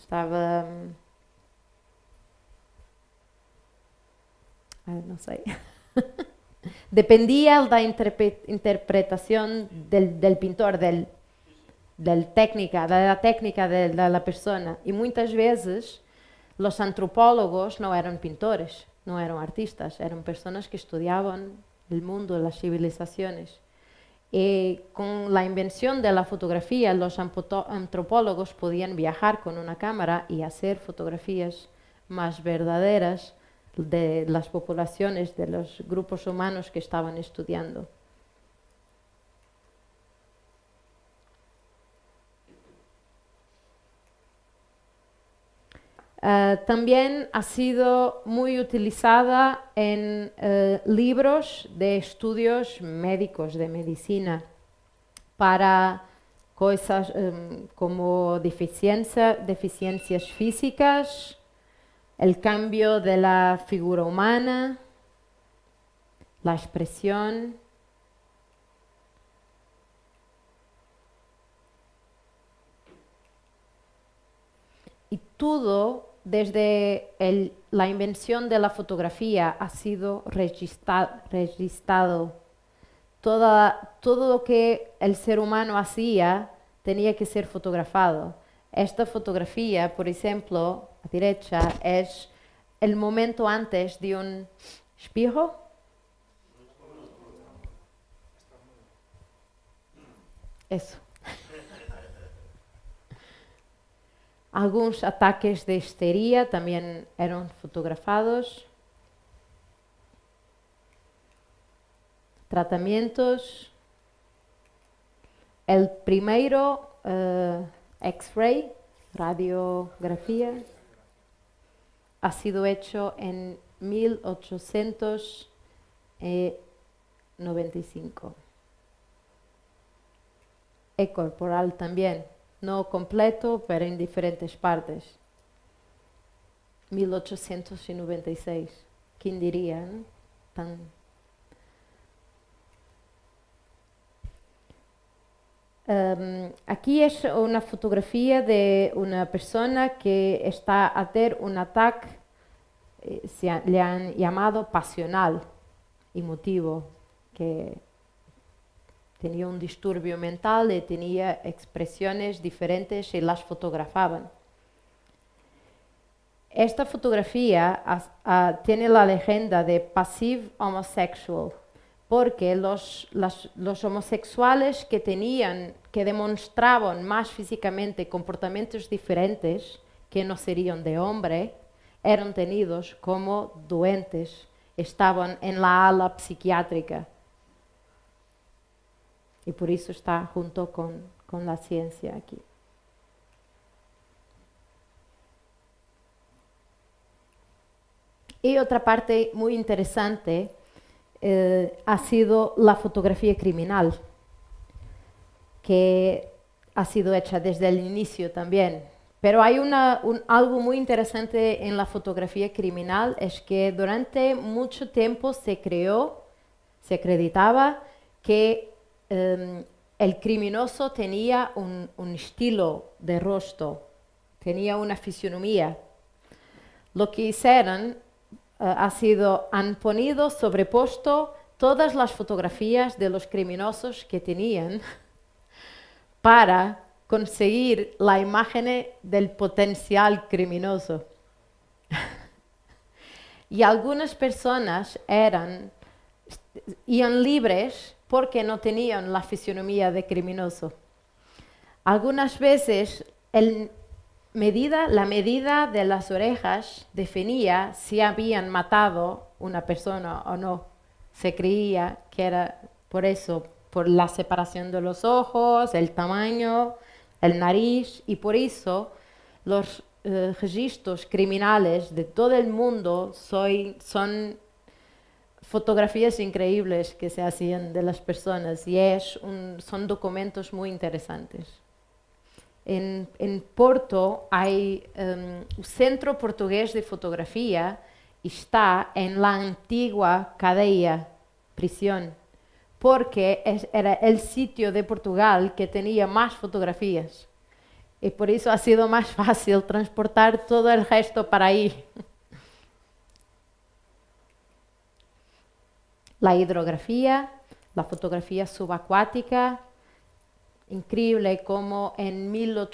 no sé, dependía de la interpretación del pintor, de la técnica de la persona. Y muchas veces los antropólogos no eran pintores, no eran artistas, eran personas que estudiaban el mundo, las civilizaciones. Y con la invención de la fotografía, los antropólogos podían viajar con una cámara y hacer fotografías más verdaderas de las poblaciones, de los grupos humanos que estaban estudiando. También ha sido muy utilizada en libros de estudios médicos, de medicina, para cosas como deficiencias físicas, el cambio de la figura humana, la expresión. Y todo, desde la invención de la fotografía, ha sido registrado. Todo lo que el ser humano hacía tenía que ser fotografado. Esta fotografía, por ejemplo, a derecha, es el momento antes de un espejo. Eso. Algunos ataques de histeria también eran fotografados. Tratamientos. El primero X-ray, radiografía, ha sido hecho en 1895. E-corporal también, no completo, pero en diferentes partes. 1896. ¿Quién diría, no? Aquí es una fotografía de una persona que está a tener un ataque, le han llamado pasional, emotivo, que tenía un disturbio mental y tenía expresiones diferentes y las fotografaban. Esta fotografía tiene la leyenda de passive homosexual, porque los homosexuales que demostraban más físicamente comportamientos diferentes, que no serían de hombre, eran tenidos como doentes, estaban en la ala psiquiátrica. Y por eso está junto con la ciencia aquí. Y otra parte muy interesante ha sido la fotografía criminal, que ha sido hecha desde el inicio también. Pero hay algo muy interesante en la fotografía criminal, es que durante mucho tiempo se acreditaba que el criminoso tenía un estilo de rostro, tenía una fisionomía. Lo que hicieron han ponido sobrepuesto todas las fotografías de los criminosos que tenían para conseguir la imagen del potencial criminoso. Y algunas personas iban libres porque no tenían la fisionomía de criminoso. Algunas veces la medida de las orejas definía si habían matado una persona o no. Se creía que era por eso, por la separación de los ojos, el tamaño, el nariz, y por eso los registros criminales de todo el mundo son fotografías increíbles que se hacían de las personas y son documentos muy interesantes. En Porto hay un centro portugués de fotografía, está en la antigua cadeia, prisión, porque era el sitio de Portugal que tenía más fotografías. Y por eso ha sido más fácil transportar todo el resto para ahí. La hidrografía, la fotografía subacuática, increíble como en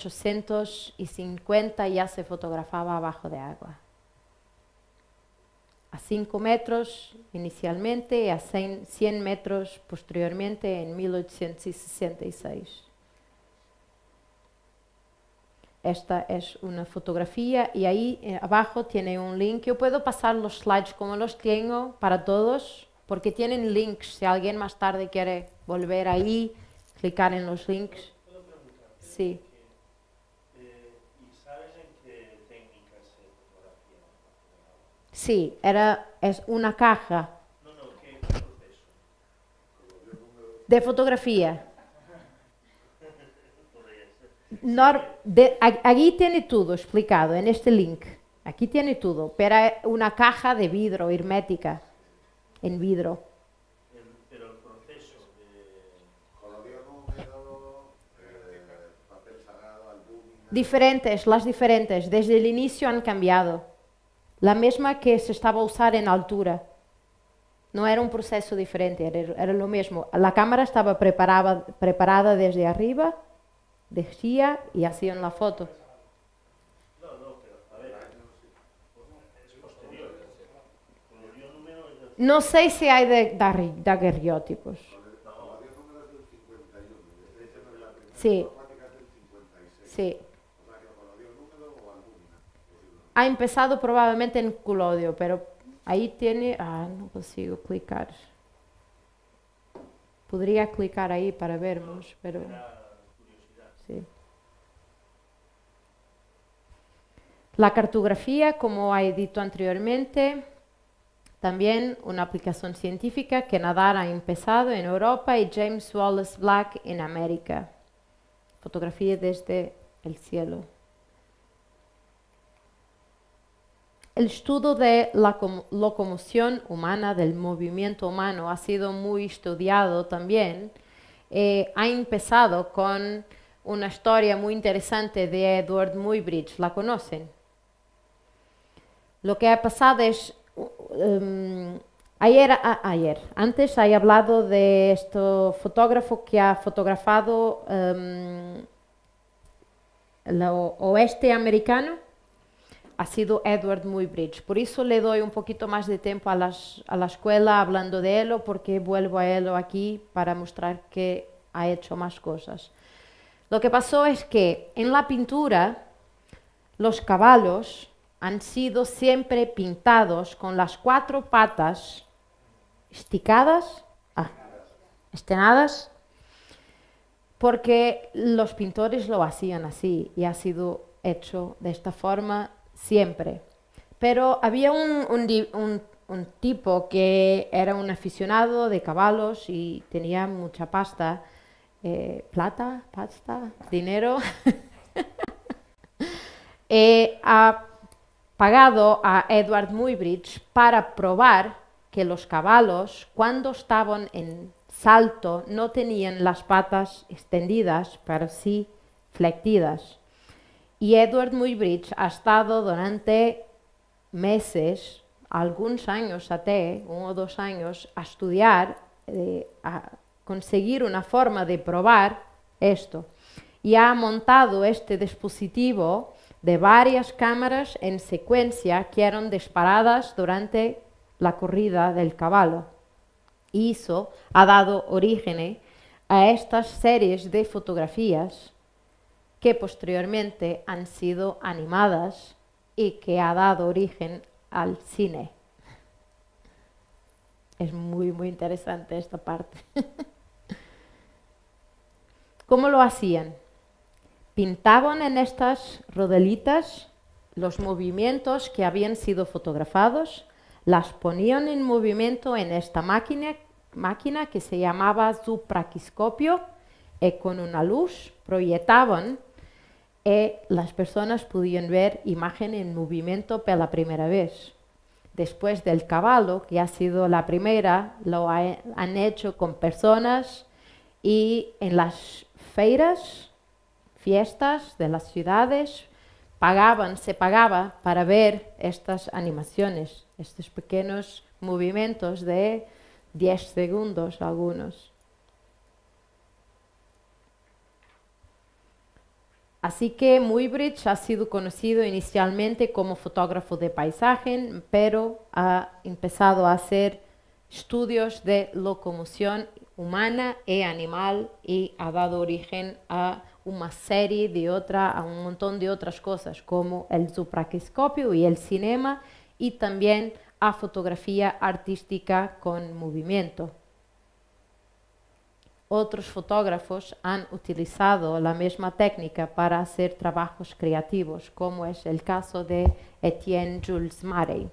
1850 ya se fotografaba abajo de agua. A 5 metros inicialmente y a 100 metros posteriormente en 1866. Esta es una fotografía y ahí abajo tiene un link. Yo puedo pasar los slides como los tengo para todos, porque tienen links. Si alguien más tarde quiere volver ahí, clicar en los links. ¿Puedo preguntar? Sí. ¿Y sabes en qué técnica se fotografía? Sí, es una caja ¿Qué proceso? de fotografía. Aquí tiene todo explicado en este link. Aquí tiene todo, pero es una caja de vidrio hermética, en vidrio. Pero el proceso de colorión húmedo, papel sagrado, albúmina. Las diferentes, desde el inicio han cambiado. La misma que se estaba a usar en altura. No era un proceso diferente, era lo mismo. La cámara estaba preparada desde arriba, decía y hacían la foto. pero a ver, es posterior. Colorión húmedo es del... No sé si hay de daguerreótipos. Colorión húmedo es del 51, la primera Sí. fotográfica es del 56. Sí. O sea que colorión húmedo o albúmina. Ha empezado probablemente en Culodio, pero ahí tiene... no consigo clicar. Podría clicar ahí para vernos, pero... Sí. La cartografía, como he dicho anteriormente, también una aplicación científica que Nadar ha empezado en Europa y James Wallace Black en América. Fotografía desde el cielo. El estudio de la locomoción humana, del movimiento humano, ha sido muy estudiado también. Ha empezado con una historia muy interesante de Edward Muybridge. ¿La conocen? Lo que ha pasado es... antes he hablado de este fotógrafo que ha fotografado el oeste americano. Ha sido Edward Muybridge. Por eso le doy un poquito más de tiempo a la escuela hablando de él, porque vuelvo a él aquí para mostrar que ha hecho más cosas. Lo que pasó es que en la pintura los caballos han sido siempre pintados con las 4 patas estenadas, porque los pintores lo hacían así y ha sido hecho de esta forma siempre. Pero había un tipo que era un aficionado de caballos y tenía mucha pasta, dinero. Ha pagado a Edward Muybridge para probar que los caballos, cuando estaban en salto no tenían las patas extendidas, pero sí flectidas. Y Edward Muybridge ha estado durante meses, algunos años hasta 1 o 2 años, a estudiar, a conseguir una forma de probar esto. Y ha montado este dispositivo de varias cámaras en secuencia que eran disparadas durante la corrida del caballo. Y eso ha dado origen a estas series de fotografías que posteriormente han sido animadas y que ha dado origen al cine. Es muy, muy interesante esta parte. ¿Cómo lo hacían? Pintaban en estas rodelitas los movimientos que habían sido fotografados, las ponían en movimiento en esta máquina que se llamaba zoopraxiscopio, y con una luz proyectaban y las personas podían ver imagen en movimiento por la primera vez. Después del caballo, que ha sido la primera, lo han hecho con personas y en las feiras, fiestas de las ciudades, se pagaba para ver estas animaciones, estos pequeños movimientos de 10 segundos algunos. Así que Muybridge ha sido conocido inicialmente como fotógrafo de paisaje, pero ha empezado a hacer estudios de locomoción humana y animal y ha dado origen a una serie a un montón de otras cosas, como el zoopraxiscopio y el cinema, y también a fotografía artística con movimiento. Otros fotógrafos han utilizado la misma técnica para hacer trabajos creativos, como es el caso de Etienne Jules Marey.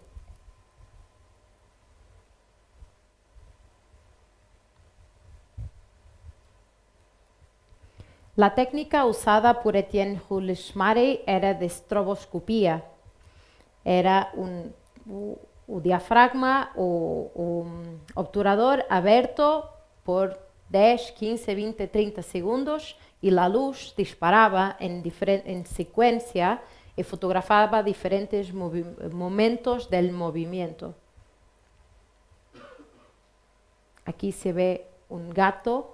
La técnica usada por Etienne Jules Marey era de estroboscopía. Era un diafragma o un obturador abierto por 10, 15, 20, 30 segundos y la luz disparaba en secuencia y fotografaba diferentes momentos del movimiento. Aquí se ve un gato,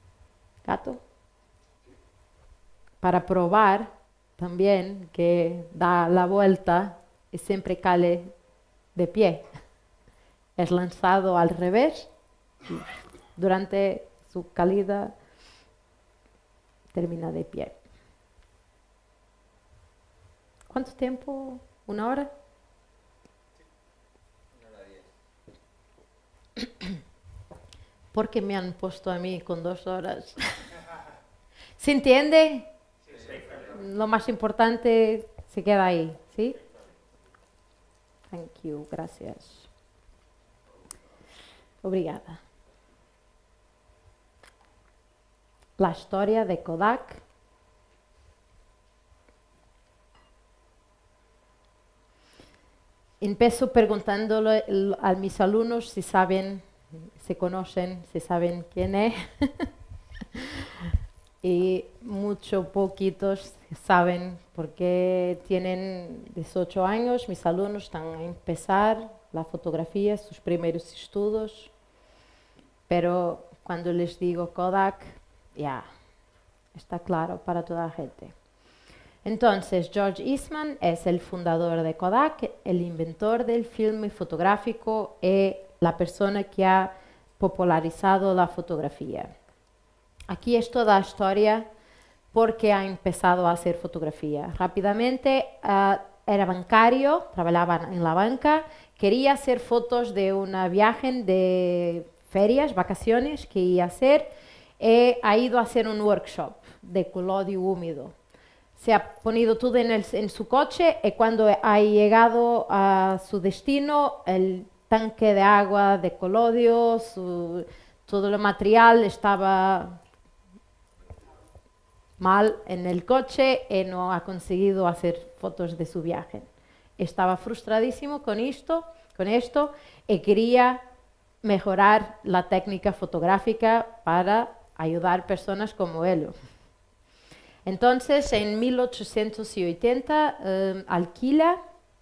para probar también que da la vuelta y siempre cae de pie. Es lanzado al revés y durante su caída termina de pie. ¿Cuánto tiempo? ¿1 hora? 1 hora 10. ¿Por qué me han puesto a mí con 2 horas? ¿Se entiende? Sí. Lo más importante se queda ahí, ¿sí? Thank you, gracias. Obrigada. La historia de Kodak. Empiezo preguntándole a mis alumnos si saben, se conocen, si saben quién es. Y poquitos saben porque tienen 18 años, mis alumnos están a empezar la fotografía, sus primeros estudios, pero cuando les digo Kodak, ya está claro para toda la gente. Entonces, George Eastman es el fundador de Kodak, el inventor del filme fotográfico y la persona que ha popularizado la fotografía. Aquí es toda la historia porque ha empezado a hacer fotografía. Rápidamente era bancario, trabajaba en la banca, quería hacer fotos de un viaje de ferias, vacaciones que iba a hacer, y ha ido a hacer un workshop de colodio húmedo. Se ha ponido todo en su coche y cuando ha llegado a su destino, el tanque de agua de colodio, todo el material estaba mal en el coche y no ha conseguido hacer fotos de su viaje. Estaba frustradísimo con esto y quería mejorar la técnica fotográfica para ayudar a personas como él. Entonces, en 1880 alquila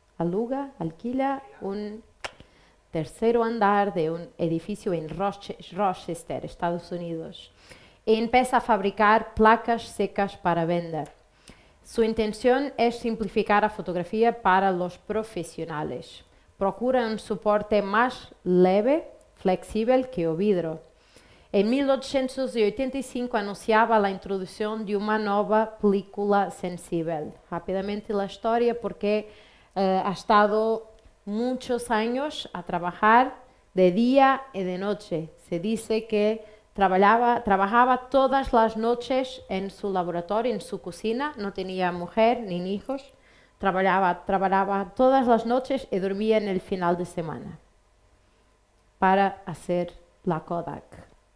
un tercero andar de un edificio en Rochester, Estados Unidos, y empieza a fabricar placas secas para vender. Su intención es simplificar la fotografía para los profesionales. Procura un soporte más leve, flexible que el vidrio. En 1885 anunciaba la introducción de una nueva película sensible. Rápidamente la historia, porque ha estado muchos años a trabajar de día y de noche. Se dice que trabajaba todas las noches en su laboratorio, en su cocina, no tenía mujer ni hijos, trabajaba todas las noches y dormía en el final de semana para hacer la Kodak.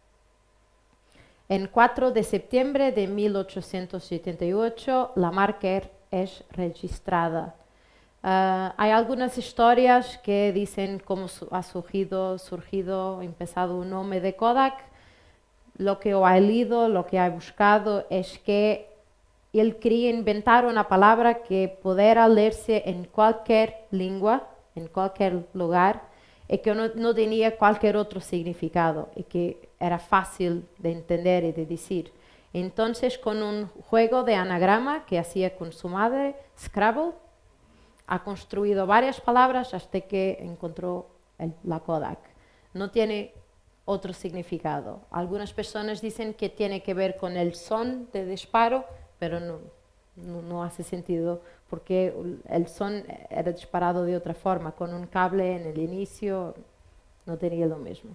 En 4 de septiembre de 1878 la marca es registrada. Hay algunas historias que dicen cómo ha empezado un nombre de Kodak. Lo que he leído, lo que he buscado es que él quería inventar una palabra que pudiera leerse en cualquier lengua, en cualquier lugar, y que no tenía cualquier otro significado, y que era fácil de entender y de decir. Entonces, con un juego de anagrama que hacía con su madre, Scrabble, ha construido varias palabras hasta que encontró la Kodak. No tiene otro significado. Algunas personas dicen que tiene que ver con el son de disparo, pero no hace sentido, porque el son era disparado de otra forma, con un cable en el inicio, no tenía lo mismo.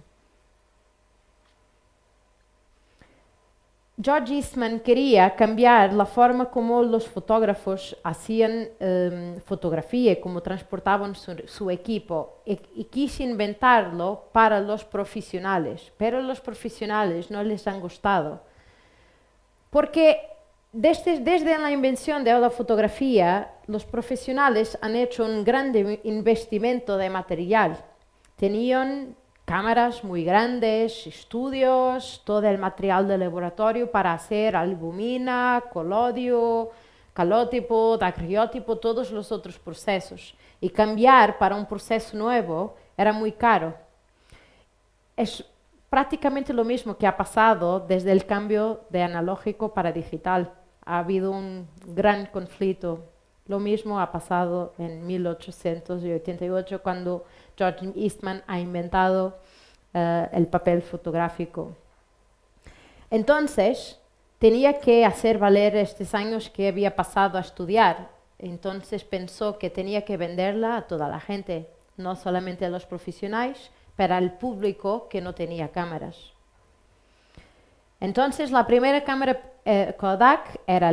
George Eastman quería cambiar la forma como los fotógrafos hacían fotografía, como transportaban su equipo, y quiso inventarlo para los profesionales, pero a los profesionales no les han gustado, porque desde la invención de la fotografía, los profesionales han hecho un gran investimento de material. Tenían cámaras muy grandes, estudios, todo el material de laboratorio para hacer albumina, colodio, calótipo, daguerreótipo, todos los otros procesos. Y cambiar para un proceso nuevo era muy caro. Es prácticamente lo mismo que ha pasado desde el cambio de analógico para digital. Ha habido un gran conflicto. Lo mismo ha pasado en 1888 cuando George Eastman ha inventado el papel fotográfico. Entonces, tenía que hacer valer estos años que había pasado a estudiar. Entonces pensó que tenía que venderla a toda la gente, no solamente a los profesionales, pero al público que no tenía cámaras. Entonces, la primera cámara Kodak era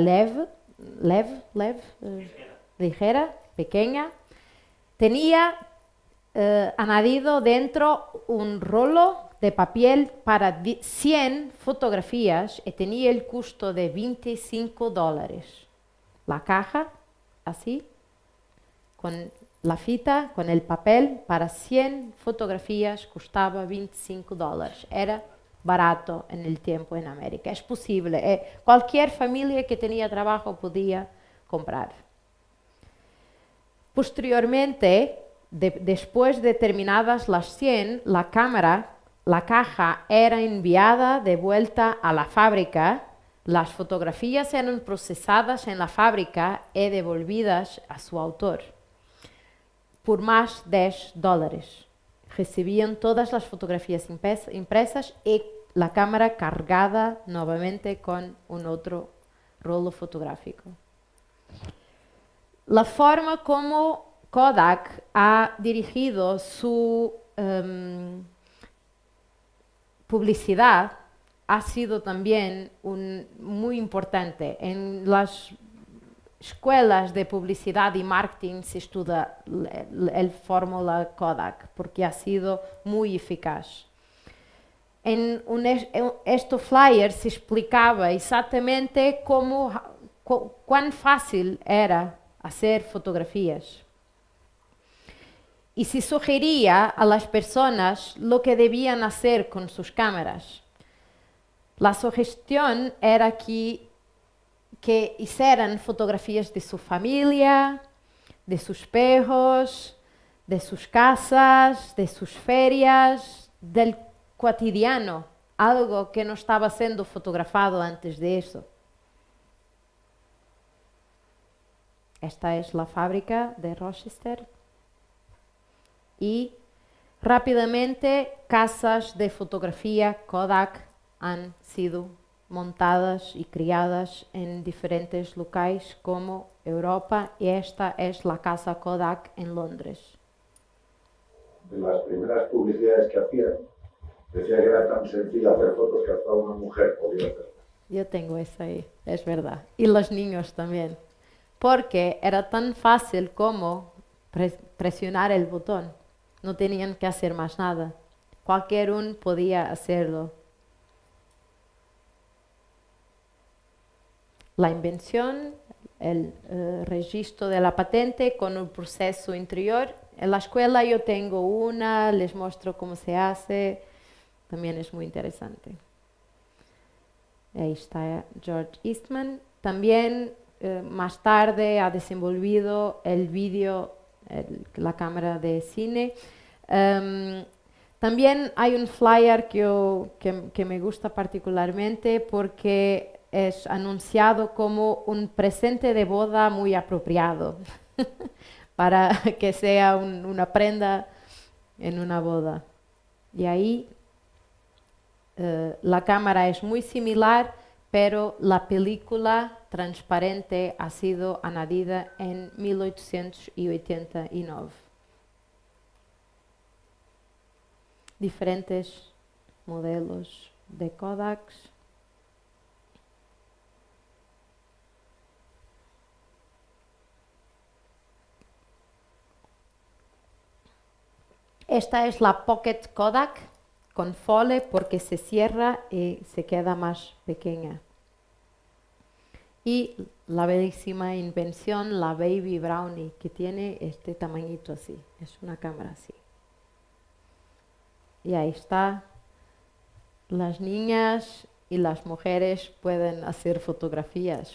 ligera, pequeña. Tenía añadido dentro un rollo de papel para 100 fotografías y tenía el costo de $25. La caja, así, con la fita, con el papel, para 100 fotografías costaba $25. Era barato en el tiempo en América. Es posible. Cualquier familia que tenía trabajo podía comprar. Posteriormente, después de terminadas las 100, la caja era enviada de vuelta a la fábrica, las fotografías eran procesadas en la fábrica y devolvidas a su autor por más $10. Recibían todas las fotografías impresas y la cámara cargada nuevamente con un otro rollo fotográfico. La forma como Kodak ha dirigido su publicidad ha sido también muy importante. En las escuelas de publicidad y marketing se estudia el fórmula Kodak porque ha sido muy eficaz. En este flyer se explicaba exactamente cuán fácil era hacer fotografías. y se sugería a las personas lo que debían hacer con sus cámaras. La sugestión era que hicieran fotografías de su familia, de sus perros, de sus casas, de sus ferias, del cotidiano, algo que no estaba siendo fotografado antes de eso. Esta es la fábrica de Rochester. Y rápidamente casas de fotografía Kodak han sido montadas y criadas en diferentes locales como Europa, y esta es la casa Kodak en Londres. De las primeras publicidades que hacían, decía que era tan sencillo hacer fotos que hasta una mujer podía hacerlas. Yo tengo esa ahí, es verdad. Y los niños también. Porque era tan fácil como presionar el botón. No tenían que hacer más nada. Cualquier uno podía hacerlo. La invención, el registro de la patente con un proceso interior. En la escuela yo tengo una, les muestro cómo se hace. También es muy interesante. Ahí está George Eastman. También más tarde ha desenvolvido el vídeo, la cámara de cine. También hay un flyer que me gusta particularmente porque es anunciado como un presente de boda muy apropiado para que sea una prenda en una boda. Y ahí la cámara es muy similar, pero la película transparente ha sido añadida en 1889. Diferentes modelos de Kodaks. Esta es la Pocket Kodak con fole porque se cierra y se queda más pequeña. Y la bellísima invención, la Baby Brownie, que tiene este tamañito así. Es una cámara así. Y ahí está. Las niñas y las mujeres pueden hacer fotografías.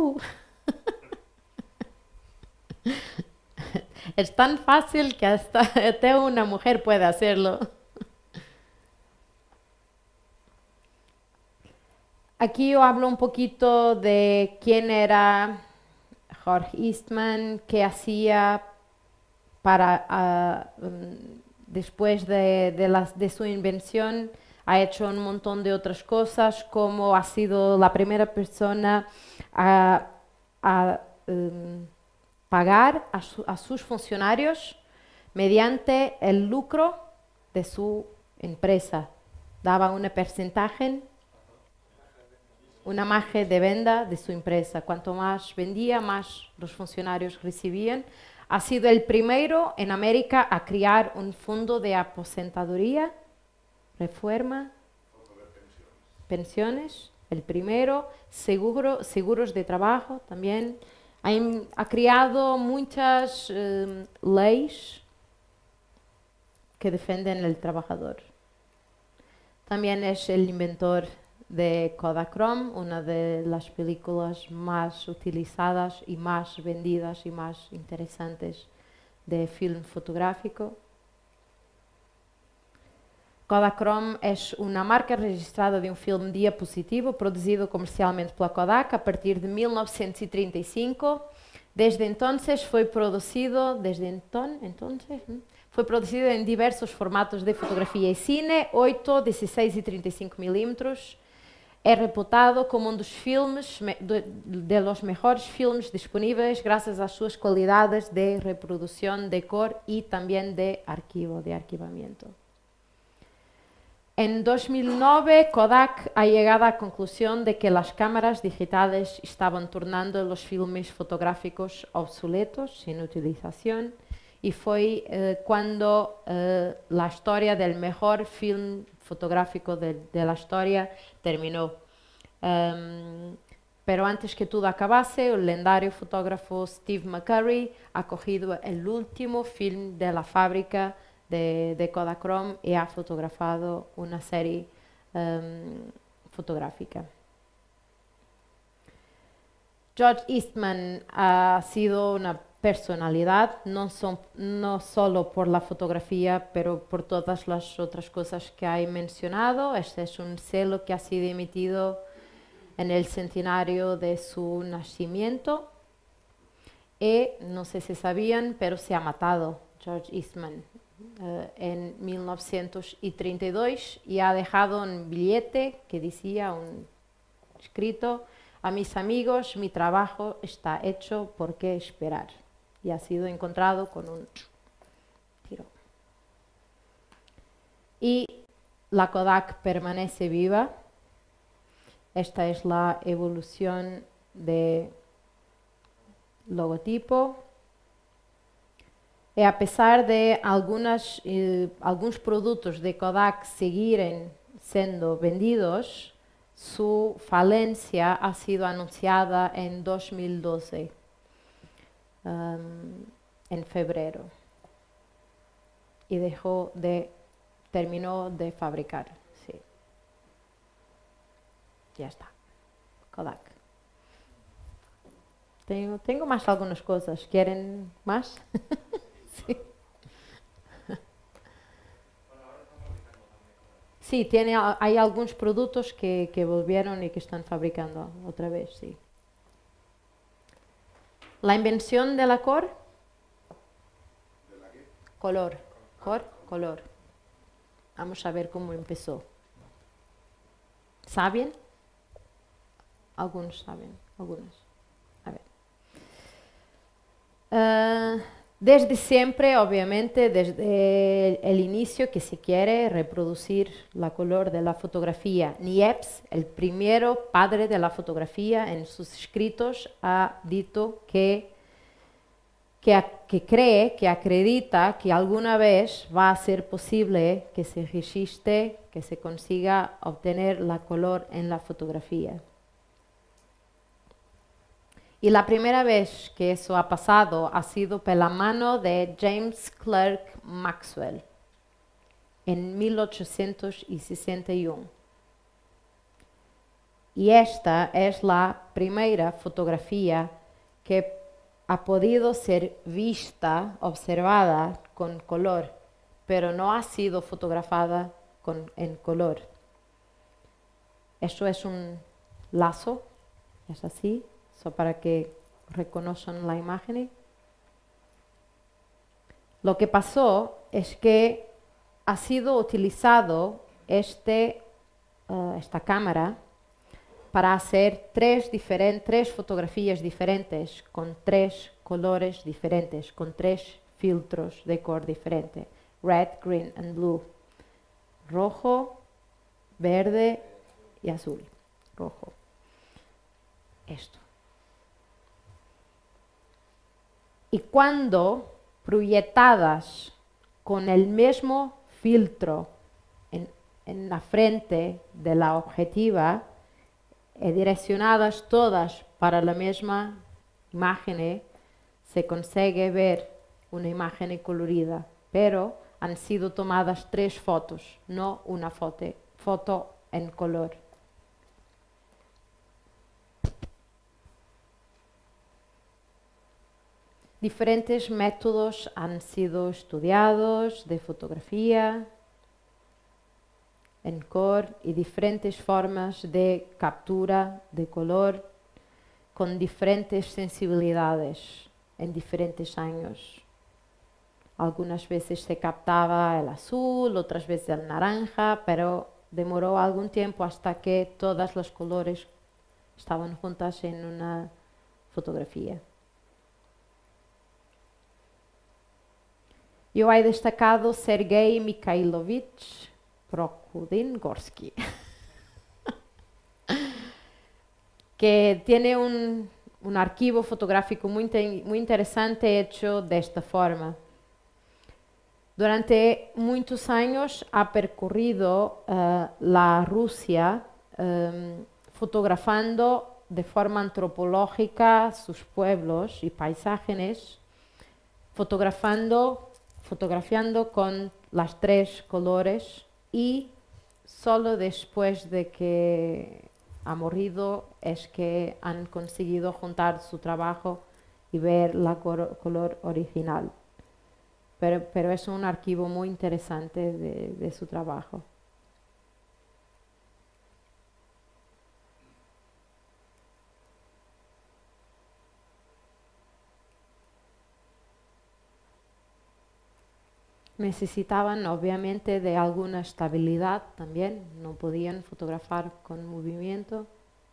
Es tan fácil que hasta una mujer puede hacerlo. Aquí yo hablo un poquito de quién era George Eastman, qué hacía para, después de su invención. Ha hecho un montón de otras cosas, como ha sido la primera persona a pagar a sus funcionarios mediante el lucro de su empresa. Daba un porcentaje, una margen de venta de su empresa. Cuanto más vendía, más los funcionarios recibían. Ha sido el primero en América a crear un fondo de aposentadoría, reforma, pensiones, el primero, seguros de trabajo también. Ha creado muchas leyes que defienden al trabajador. También es el inventor de Kodachrome, una de las películas más utilizadas y más vendidas y más interesantes de film fotográfico. Kodachrome es una marca registrada de un film diapositivo produzido comercialmente pela Kodak a partir de 1935. Desde entonces fue producido, fue producido en diversos formatos de fotografía y cine, 8, 16 y 35 milímetros. É reputado como um dos filmes, de los mejores filmes disponíveis gracias a suas qualidades de reproducción de cor y también de arquivamiento. En 2009, Kodak ha llegado a la conclusión de que las cámaras digitales estaban tornando los filmes fotográficos obsoletos, sin utilización, y fue cuando la historia del mejor film fotográfico de la historia terminó. Pero antes que tudo acabase, o lendário fotógrafo Steve McCurry ha cogido el último film de la fábrica de Kodachrome y ha fotografado una serie fotográfica. George Eastman ha sido una personalidad, no solo por la fotografía, pero por todas las otras cosas que he mencionado. Este es un sello que ha sido emitido en el centenario de su nacimiento. Y no sé si sabían, pero se ha matado George Eastman en 1932 y ha dejado un billete que decía, un escrito: a mis amigos, mi trabajo está hecho, ¿por qué esperar? Y ha sido encontrado con un tiro. Y la Kodak permanece viva. Esta es la evolución del logotipo. Y a pesar de algunos productos de Kodak seguirem siendo vendidos, su falencia ha sido anunciada en 2012, en febrero, y terminó de fabricar. Sí. Ya está, Kodak. Tengo más algunas cosas. ¿Quieren más? Sí. Sí, hay algunos productos que volvieron y que están fabricando otra vez, sí. La invención de la cor. ¿De la qué? Color. Color. Vamos a ver cómo empezó. ¿Saben? Algunos saben, algunos. A ver. Desde siempre, obviamente, desde el inicio que se quiere reproducir la color de la fotografía. Niepce, el primero padre de la fotografía, en sus escritos ha dicho que cree, que acredita que alguna vez va a ser posible que se registre, que se consiga obtener la color en la fotografía. Y la primera vez que eso ha pasado ha sido por la mano de James Clerk Maxwell en 1861. Y esta es la primera fotografía que ha podido ser vista, observada con color, pero no ha sido fotografada en color. Esto es un lazo, es así. Para que reconozcan la imagen. Lo que pasó es que ha sido utilizado esta cámara para hacer tres fotografías diferentes, con tres colores diferentes, con tres filtros de color diferente: red, green and blue. Rojo, verde y azul. Rojo. Esto. Y cuando proyectadas con el mismo filtro en la frente de la objetiva, direccionadas todas para la misma imagen, se consigue ver una imagen colorida, pero han sido tomadas tres fotos, no una foto en color. Diferentes métodos han sido estudiados de fotografía en color y diferentes formas de captura de color con diferentes sensibilidades en diferentes años. Algunas veces se captaba el azul, otras veces el naranja, pero demoró algún tiempo hasta que todas los colores estaban juntas en una fotografía. Yo he destacado Sergei Mikhailovich Prokudin-Gorsky, que tiene un archivo fotográfico muy interesante hecho de esta forma. Durante muchos años ha percorrido la Rusia fotografando de forma antropológica sus pueblos y paisajes, fotografiando con las 3 colores, y solo después de que ha morido es que han conseguido juntar su trabajo y ver la color original. Pero es un archivo muy interesante de su trabajo. Necesitaban obviamente de alguna estabilidad también, no podían fotografiar con movimiento.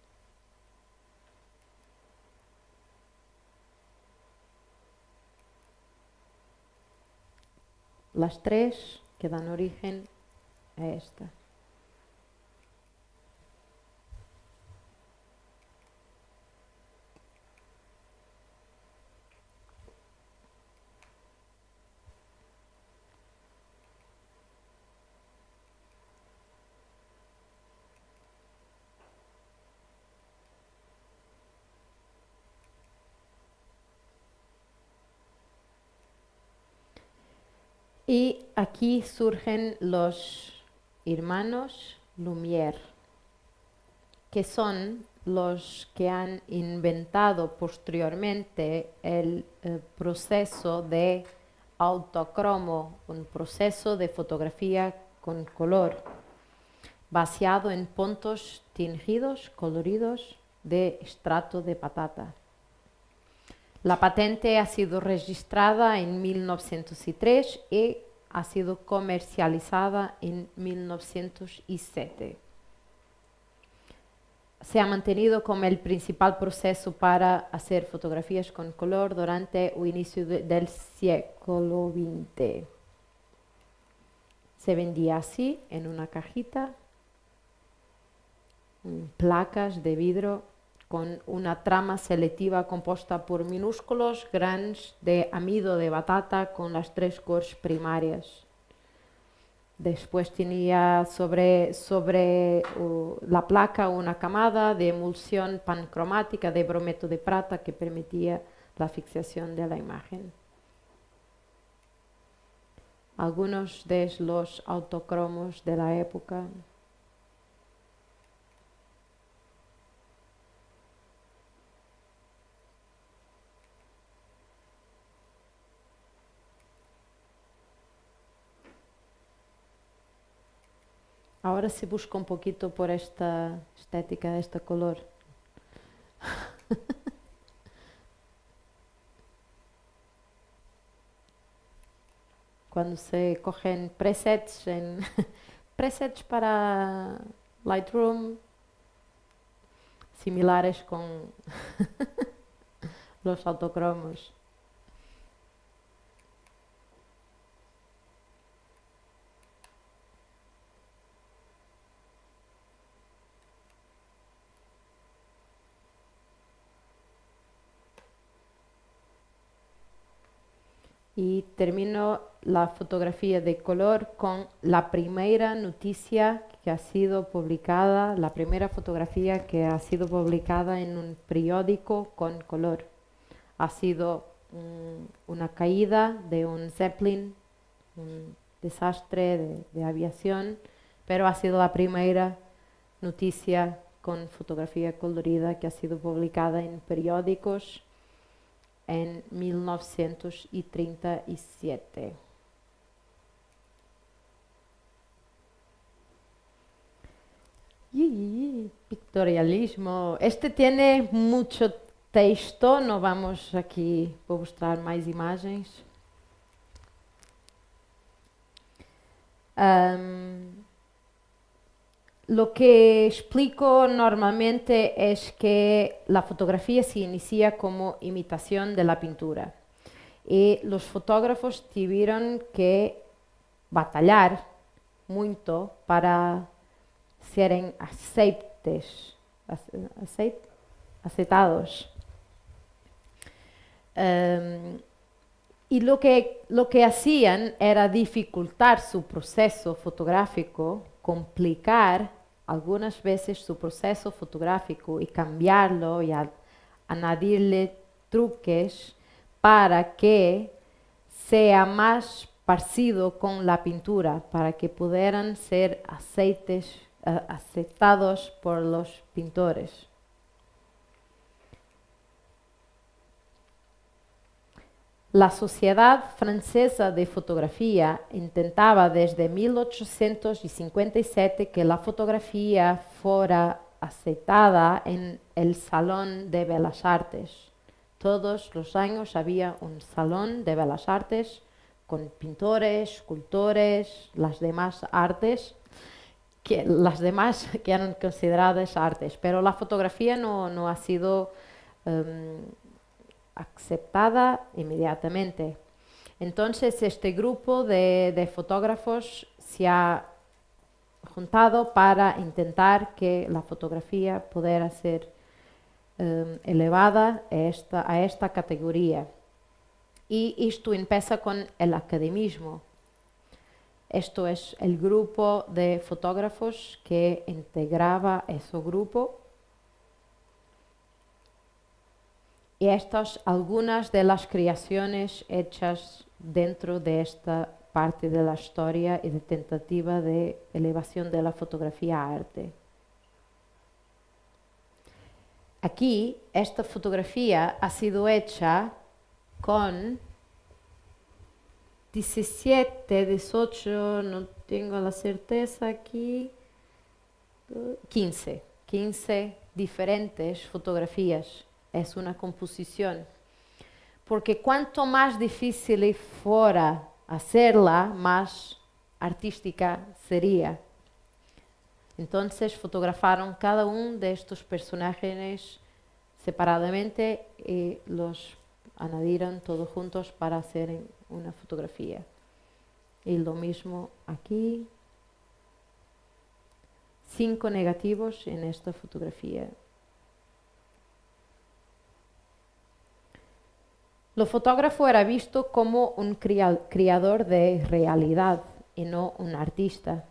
Las 3 que dan origen a esta. Y aquí surgen los hermanos Lumière, que son los que han inventado posteriormente el proceso de autocromo, un proceso de fotografía con color, basado en puntos tingidos, coloridos, de extracto de patata. La patente ha sido registrada en 1903 y ha sido comercializada en 1907. Se ha mantenido como el principal proceso para hacer fotografías con color durante el inicio del siglo XX. Se vendía así, en una cajita, placas de vidrio con una trama selectiva compuesta por minúsculos granos de amido de batata con las 3 cores primarias. Después tenía sobre la placa una camada de emulsión pancromática de brometo de plata que permitía la fixación de la imagen. Algunos de los autocromos de la época. Ahora se busca un poquito por esta estética de este color. Cuando se cogen presets, presets para Lightroom, similares con los autocromos. Y termino la fotografía de color con la primera noticia que ha sido publicada, la primera fotografía que ha sido publicada en un periódico con color. Ha sido una caída de un Zeppelin, un desastre de aviación, pero ha sido la primera noticia con fotografía colorida que ha sido publicada en periódicos en 1937. Pictorialismo. Este tiene mucho texto, no vamos aquí a mostrar más imágenes. Lo que explico normalmente es que la fotografía se inicia como imitación de la pintura y los fotógrafos tuvieron que batallar mucho para ser aceptados. Y lo que hacían era dificultar su proceso fotográfico, complicar algunas veces su proceso fotográfico y cambiarlo y añadirle truques para que sea más parecido con la pintura, para que pudieran ser aceptados por los pintores. La Sociedad Francesa de Fotografía intentaba desde 1857 que la fotografía fuera aceptada en el Salón de Bellas Artes. Todos los años había un Salón de Bellas Artes con pintores, escultores, las demás artes, las demás que eran consideradas artes, pero la fotografía no ha sido aceptada inmediatamente. Entonces este grupo de fotógrafos se ha juntado para intentar que la fotografía pudiera ser elevada a esta categoría. Y esto empieza con el academismo. Esto es el grupo de fotógrafos que integraba ese grupo. Y estas algunas de las creaciones hechas dentro de esta parte de la historia y de tentativa de elevación de la fotografía a arte. Aquí, esta fotografía ha sido hecha con 17, 18, no tengo la certeza aquí, 15 diferentes fotografías. Es una composición, porque cuanto más difícil fuera hacerla, más artística sería. Entonces fotografaron cada uno de estos personajes separadamente y los añadieron todos juntos para hacer una fotografía. Y lo mismo aquí. 5 negativos en esta fotografía. El fotógrafo era visto como un creador de realidad y no un artista.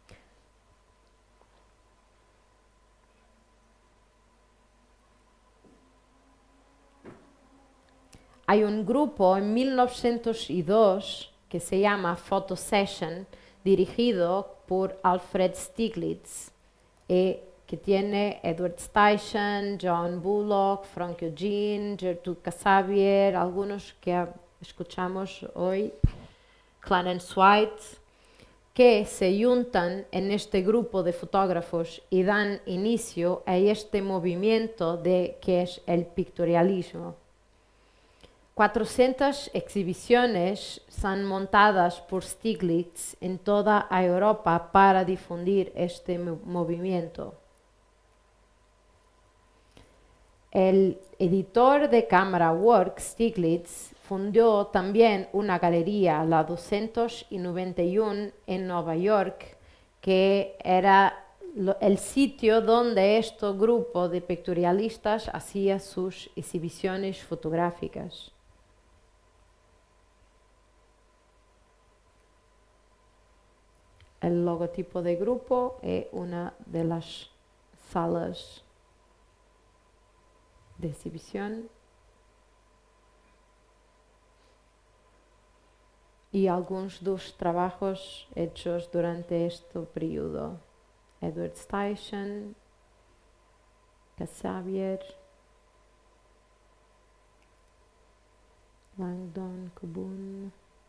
Hay un grupo en 1902 que se llama Photo Session, dirigido por Alfred Stieglitz, que tiene Edward Steichen, John Bullock, Frank Eugene, Gertrude Casabier, algunos que escuchamos hoy, Clarence White, que se juntan en este grupo de fotógrafos y dan inicio a este movimiento que es el pictorialismo. 400 exhibiciones son montadas por Stieglitz en toda Europa para difundir este movimiento. El editor de Camera Works, Stieglitz, fundó también una galería, la 291 en Nueva York, que era el sitio donde este grupo de pictorialistas hacía sus exhibiciones fotográficas. El logotipo de grupo es una de las salas de exhibición y algunos de los trabajos hechos durante este periodo. Edward Steichen, Casabier, Langdon, Coburn.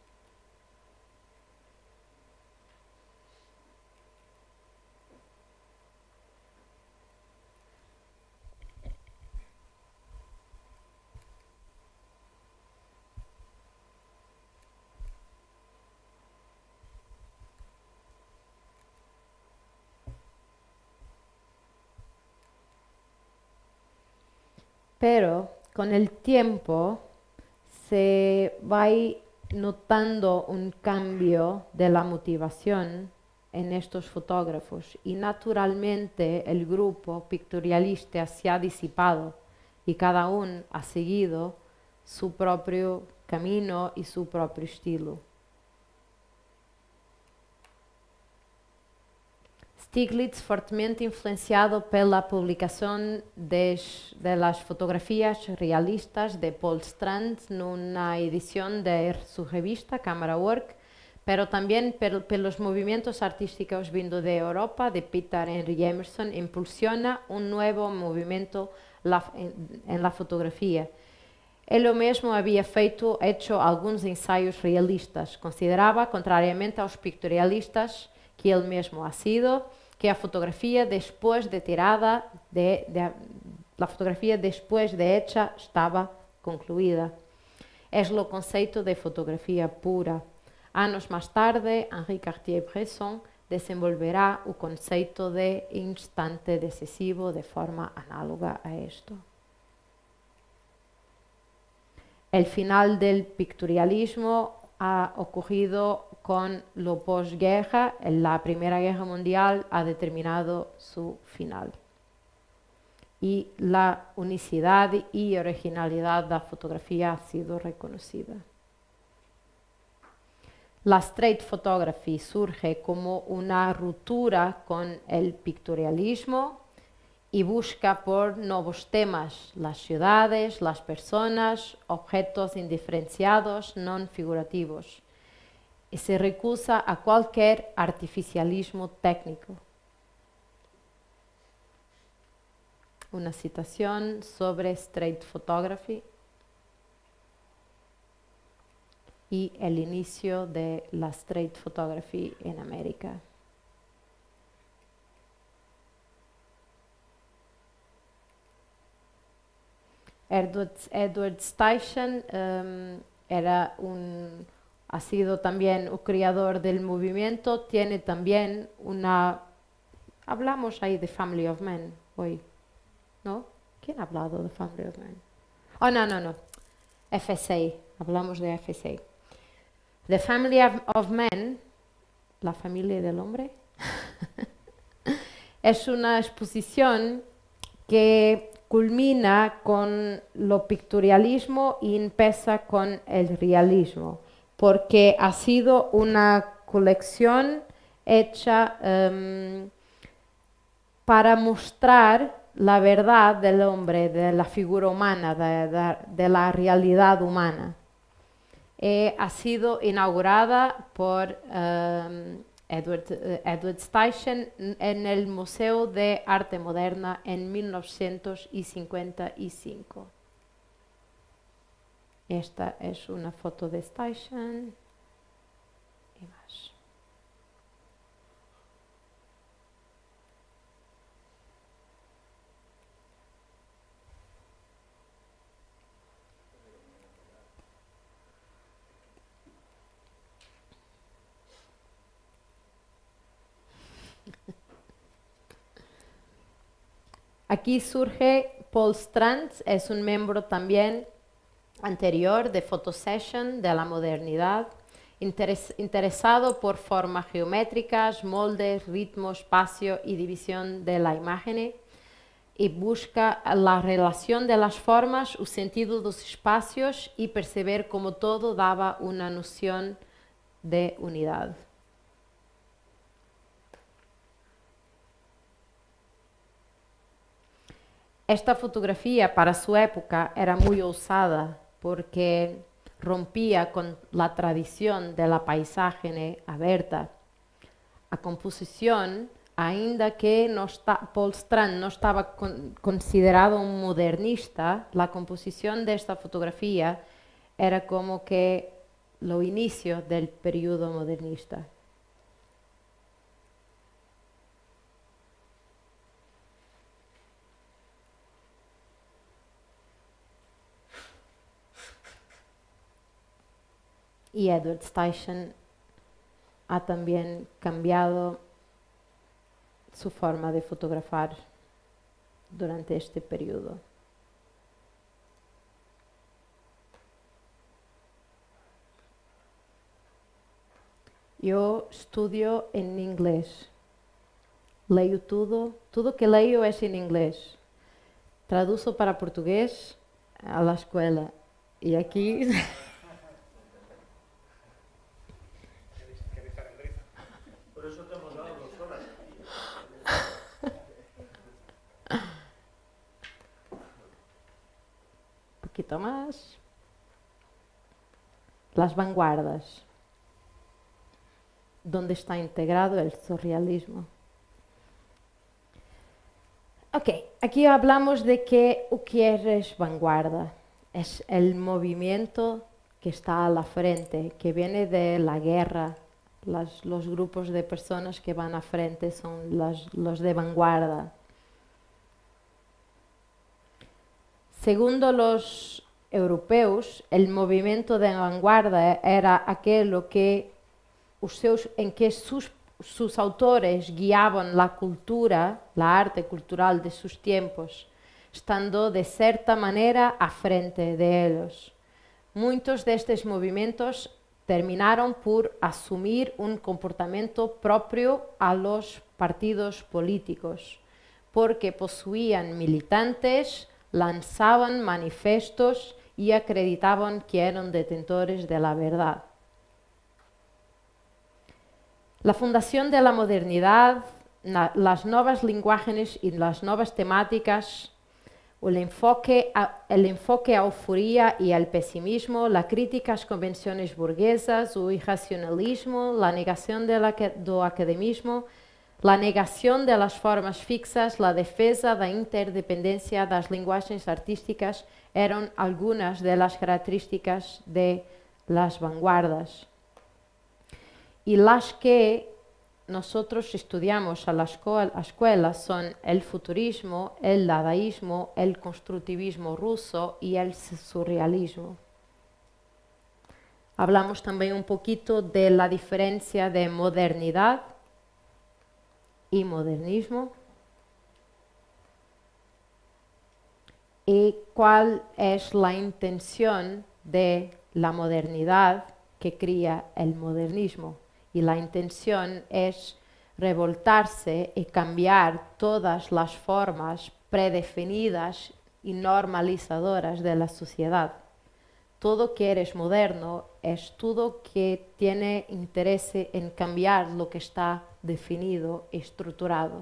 Pero con el tiempo se va notando un cambio de la motivación en estos fotógrafos y naturalmente el grupo pictorialista se ha disipado y cada uno ha seguido su propio camino y su propio estilo. Stiglitz, fortemente influenciado pela publicação das fotografias realistas de Paul Strand numa edição de sua revista Camera Work, pero também pelos movimentos artísticos vindo de Europa, de Peter Henry Emerson, impulsiona novo movimento em la fotografia. Ele mesmo havia hecho alguns ensaios realistas. Considerava, contrariamente aos pictorialistas, que ele mesmo ha sido, que a fotografia después de tirada, la fotografia después de hecha estava concluída. É o conceito de fotografia pura. Anos mais tarde, Henri Cartier-Bresson desenvolverá o conceito de instante decisivo de forma análoga a esto. El final del pictorialismo ha ocurrido con lo posguerra. La Primera Guerra Mundial ha determinado su final. Y la unicidad y originalidad de la fotografía ha sido reconocida. La street photography surge como una ruptura con el pictorialismo y busca por nuevos temas, las ciudades, las personas, objetos indiferenciados, no figurativos, y se recusa a cualquier artificialismo técnico. Una citación sobre street photography y el inicio de la street photography en América. Edward Steichen ha sido también un creador del movimiento, tiene también hablamos ahí de Family of Men hoy, ¿no? ¿Quién ha hablado de Family of Men? Oh, no, FSA, hablamos de FSA. The Family of Men, la familia del hombre, es una exposición que culmina con lo pictorialismo y empieza con el realismo, porque ha sido una colección hecha para mostrar la verdad del hombre, de la figura humana, de la realidad humana. Ha sido inaugurada por Edward Steichen en el Museo de Arte Moderna en 1955. Esta es una foto de Steichen y más. Aquí surge Paul Strand, es un miembro también anterior de Photosession de la modernidad, interesado por formas geométricas, moldes, ritmo, espacio y división de la imagen, y busca la relación de las formas, el sentido de los espacios y perceber cómo todo daba una noción de unidad. Esta fotografía para su época era muy osada porque rompía con la tradición de la paisaje abierta. A composición, ainda que Paul Strand no estaba considerado un modernista, la composición de esta fotografía era como que lo inicio del periodo modernista. Y Edward Steichen ha también cambiado su forma de fotografar durante este periodo. Yo estudio en inglés, leo todo que leo es en inglés. Traduzo para portugués a la escuela y aquí... Por eso te hemos dado 2 horas. poquito más. Las vanguardas, donde está integrado el surrealismo. Ok, aquí hablamos de que o que es vanguarda. Es el movimiento que está a la frente, que viene de la guerra. Los grupos de personas que van a frente son los de vanguardia. Según los europeos, el movimiento de vanguardia era aquello que en que sus autores guiaban la cultura, la arte cultural de sus tiempos, estando de cierta manera a frente de ellos. Muchos de estos movimientos terminaron por asumir un comportamiento propio a los partidos políticos, porque poseían militantes, lanzaban manifiestos y acreditaban que eran detentores de la verdad. La fundación de la modernidad, las nuevas lenguajes y las nuevas temáticas, el enfoque a euforia y al pesimismo, la crítica a las convenciones burguesas, el irracionalismo, la negación del academismo, la negación de las formas fixas, la defensa da interdependencia das linguagens artísticas eran algunas de las características de las vanguardias. Y las que nosotros estudiamos a la escuela son el futurismo, el dadaísmo, el constructivismo ruso y el surrealismo. Hablamos también un poquito de la diferencia de modernidad y modernismo y cuál es la intención de la modernidad que cría el modernismo. Y la intención es revoltarse y cambiar todas las formas predefinidas y normalizadoras de la sociedad. Todo que eres moderno es todo que tiene interés en cambiar lo que está definido y estructurado.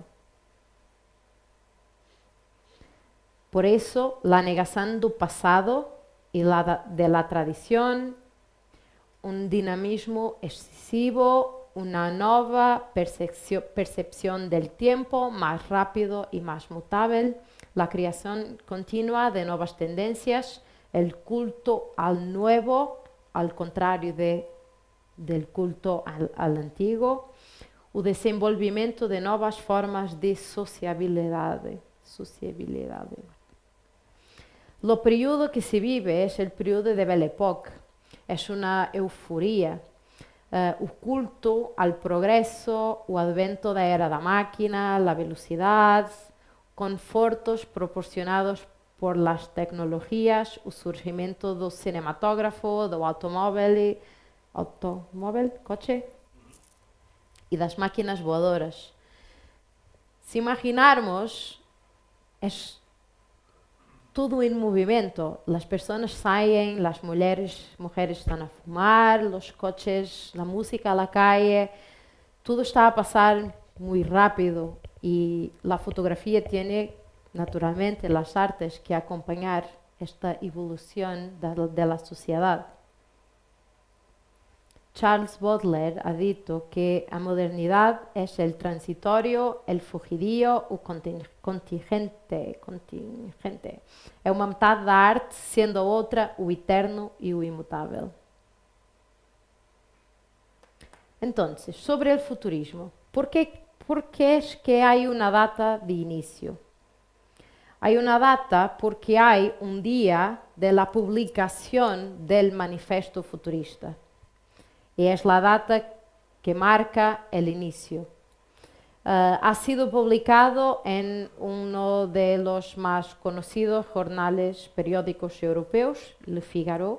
Por eso, la negación del pasado y de la tradición, un dinamismo excesivo, una nueva percepción del tiempo más rápido y más mutable, la creación continua de nuevas tendencias, el culto al nuevo, al contrario del culto al antiguo, o desenvolvimento de nuevas formas de sociabilidad. Lo período que se vive es el período de Belle Époque. Es una euforia, o culto al progreso, o advento da era da máquina, la velocidad, confortos proporcionados por las tecnologías, o surgimento do cinematógrafo, do automóvel, coche, e das máquinas voadoras. Si imaginarmos, es todo en movimiento. Las personas salen, las mujeres están a fumar, los coches, la música a la calle, todo está a pasar muy rápido y la fotografía tiene naturalmente las artes que acompañar esta evolución de la sociedad. Charles Baudelaire ha dicho que la modernidad es el transitorio, el fugidio o contingente. É uma metade da arte, sendo a outra o eterno e o imutável. Entonces, sobre el futurismo, ¿por qué es que hay una data de inicio? Hay una data porque hay un día de la publicación del manifiesto futurista. Y es la data que marca el inicio. Ha sido publicado en uno de los más conocidos jornales periódicos europeos, Le Figaro.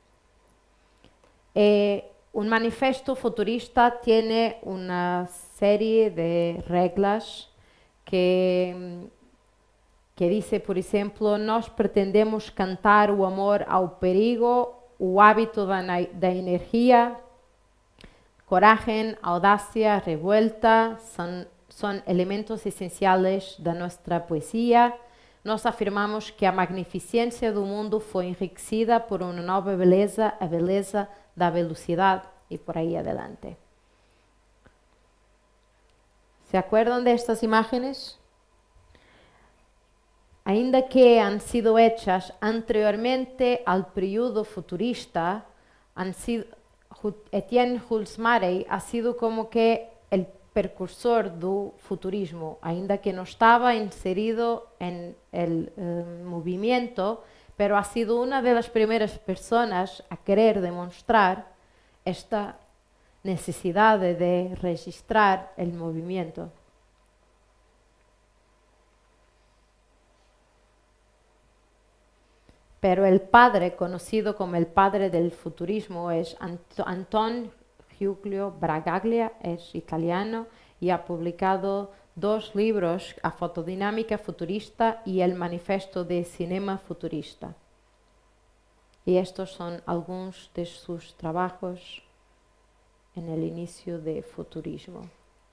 Un manifiesto futurista tiene una serie de reglas que dice, por ejemplo, nós pretendemos cantar o amor ao perigo, o hábito da energía, coragem, audacia, revuelta, son elementos esenciales de nuestra poesía. nós afirmamos que a magnificência do mundo foi enriquecida por uma nova beleza, a beleza da velocidade, e por aí adelante. ¿Se acuerdan de estas imágenes? Ainda que han sido hechas anteriormente al período futurista, Etienne Jules Marey ha sido como que el precursor do futurismo, ainda que no estaba inserido en el movimiento, pero ha sido una de las primeras personas a querer demostrar esta necesidad de registrar el movimiento. Pero el padre, conocido como el padre del futurismo, es Anton Giulio Bragaglia, es italiano y ha publicado 2 libros, A fotodinámica futurista y El manifesto de cinema futurista. Y estos son algunos de sus trabajos en el inicio del futurismo.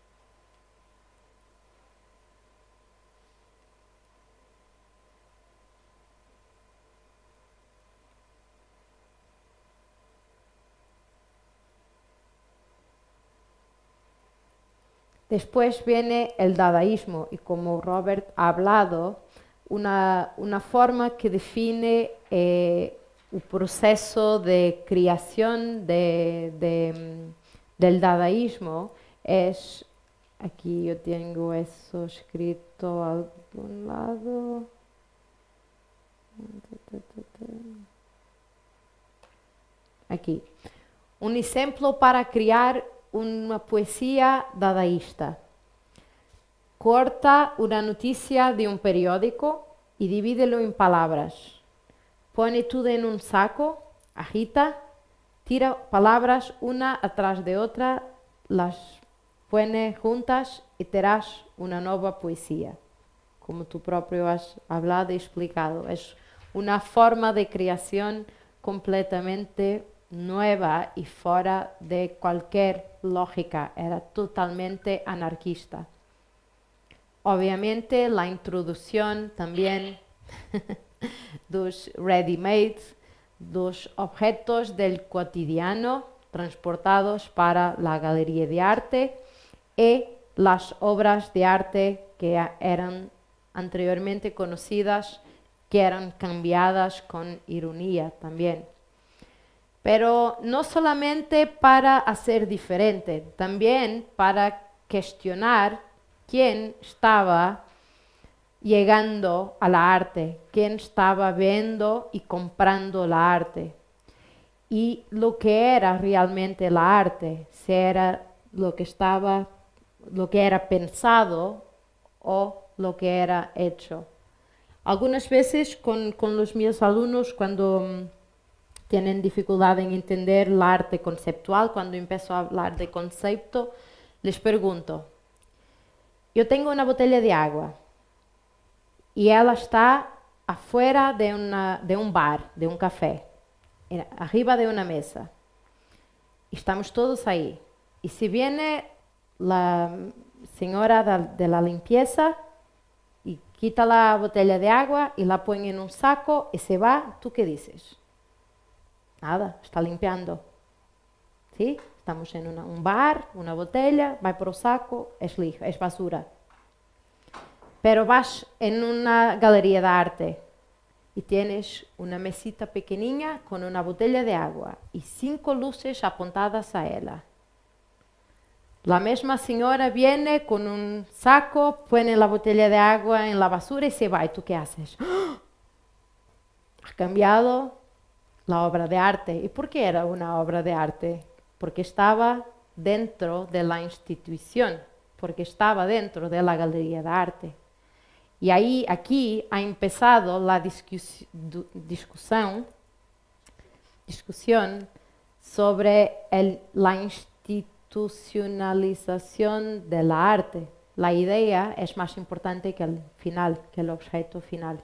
Después viene el dadaísmo y, como Robert ha hablado, una forma que define el proceso de creación del dadaísmo es, aquí yo tengo eso escrito a algún lado, aquí, un ejemplo para crear una poesía dadaísta. Corta una noticia de un periódico y divídelo en palabras. Pone todo en un saco, agita, tira palabras una atrás de otra, las pone juntas y tendrás una nueva poesía. Como tú propio has hablado y explicado, es una forma de creación completamente nueva y fuera de cualquier lógica, era totalmente anarquista. Obviamente la introducción también dos ready-made, dos objetos del cotidiano transportados para la galería de arte y las obras de arte que eran anteriormente conocidas, que eran cambiadas con ironía también. Pero no solamente para hacer diferente, también para cuestionar quién estaba llegando a la arte, quién estaba viendo y comprando la arte. Y lo que era realmente la arte, si era lo que era pensado o lo que era hecho. Algunas veces con los míos alumnos, cuando tienen dificultad en entender el arte conceptual, cuando empiezo a hablar de concepto, les pregunto, yo tengo una botella de agua y ella está afuera de un bar, de un café, arriba de una mesa. Estamos todos ahí. Y si viene la señora de la limpieza y quita la botella de agua y la pone en un saco y se va, ¿tú qué dices? Nada, está limpiando. ¿Sí? Estamos en un bar, una botella, va por el saco, es lixo, es basura. Pero vas en una galería de arte y tienes una mesita pequeña con una botella de agua y 5 luces apuntadas a ella. La misma señora viene con un saco, pone la botella de agua en la basura y se va. ¿Y tú qué haces? ¡Oh! Ha cambiado la obra de arte. ¿Y por qué era una obra de arte? Porque estaba dentro de la institución, porque estaba dentro de la galería de arte. Y aquí ha empezado la discusión sobre la institucionalización de la arte. La idea es más importante que el final, que el objeto final.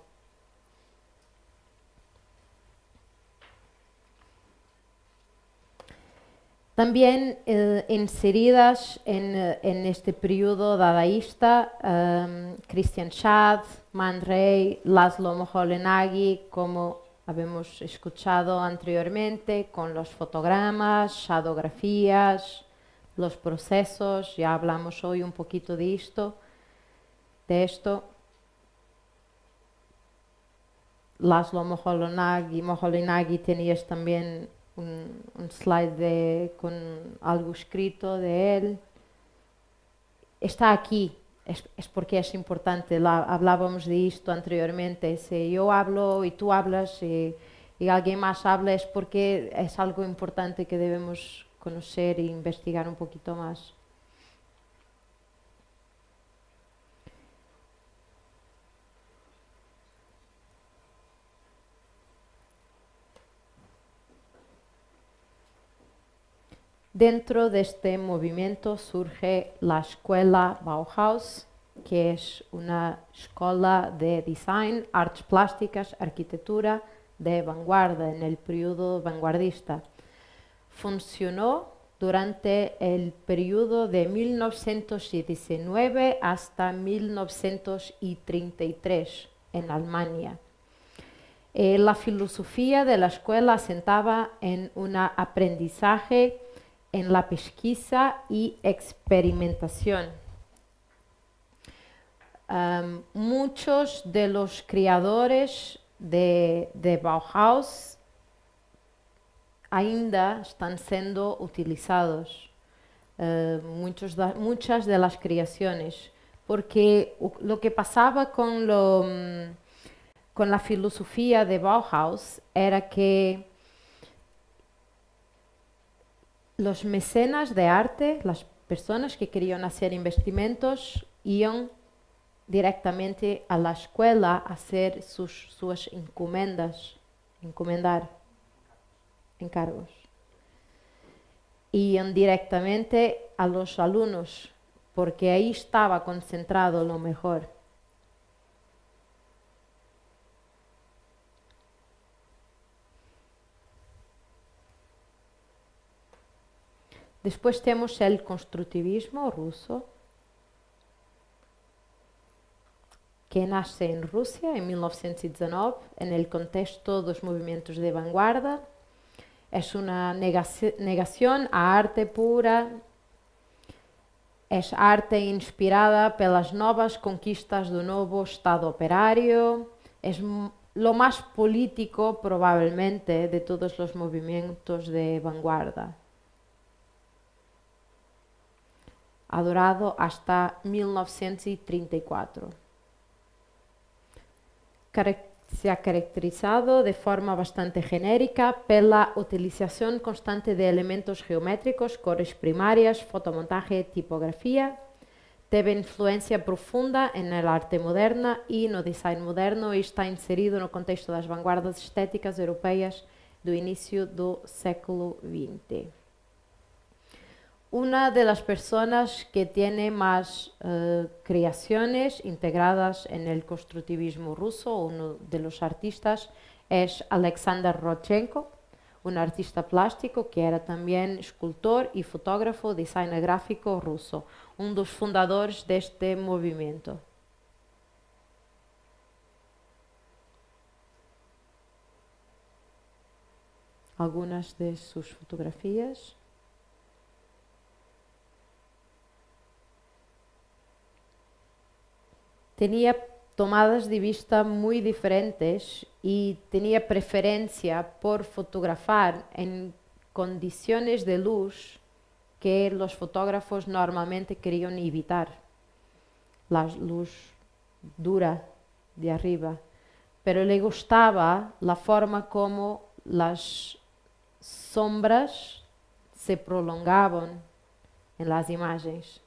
También inseridas en este periodo dadaísta, Christian Schad, Man Ray, Laszlo Moholy-Nagy, como habíamos escuchado anteriormente, con los fotogramas, shadowgrafías, los procesos, ya hablamos hoy un poquito de esto. Laszlo Moholy-Nagy tenías también un slide con algo escrito de él. Está aquí, es porque es importante. Hablábamos de esto anteriormente. Si yo hablo y tú hablas y alguien más habla, es porque es algo importante que debemos conocer e investigar un poquito más. Dentro de este movimiento surge la escuela Bauhaus, que es una escuela de design, artes plásticas, arquitectura de vanguardia en el periodo vanguardista. Funcionó durante el periodo de 1919 hasta 1933 en Alemania. La filosofía de la escuela asentaba en un aprendizaje en la pesquisa y experimentación. Muchos de los creadores de Bauhaus ainda están siendo utilizados, muchas de las creaciones, porque lo que pasaba con la filosofía de Bauhaus era que los mecenas de arte, las personas que querían hacer investimentos, iban directamente a la escuela a hacer sus encargos. Iban directamente a los alumnos, porque ahí estaba concentrado lo mejor. Después tenemos el constructivismo ruso, que nace en Rusia en 1919 en el contexto de los movimientos de vanguardia. Es una negación a arte pura, es arte inspirada pelas novas conquistas do novo Estado operario, es lo más político probablemente de todos los movimientos de vanguardia. Ha durado hasta 1934. Se ha caracterizado de forma bastante genérica pela utilización constante de elementos geométricos, cores primarias, fotomontaje, tipografía. Teve influencia profunda en el arte moderna e no design moderno e está inserido no contexto das vanguardas estéticas europeias do início do século XX. Una de las personas que tiene más creaciones integradas en el constructivismo ruso, uno de los artistas, es Alexander Rodchenko, un artista plástico que era también escultor y fotógrafo, designer gráfico ruso, un dos fundadores de este movimiento. Algunas de sus fotografías. Tenía tomadas de vista muy diferentes y tenía preferencia por fotografar en condiciones de luz que los fotógrafos normalmente querían evitar. La luz dura de arriba. Pero le gustaba la forma como las sombras se prolongaban en las imágenes.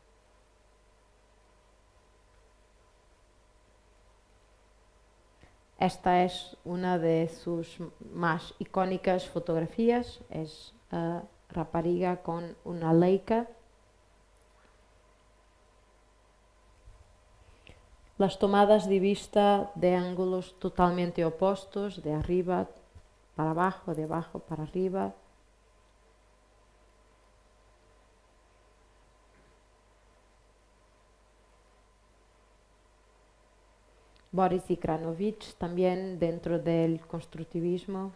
Esta es una de sus más icónicas fotografías, es rapariga con una Leica. Las tomadas de vista de ángulos totalmente opuestos, de arriba para abajo, de abajo para arriba. Boris Ikranovich, también dentro del constructivismo.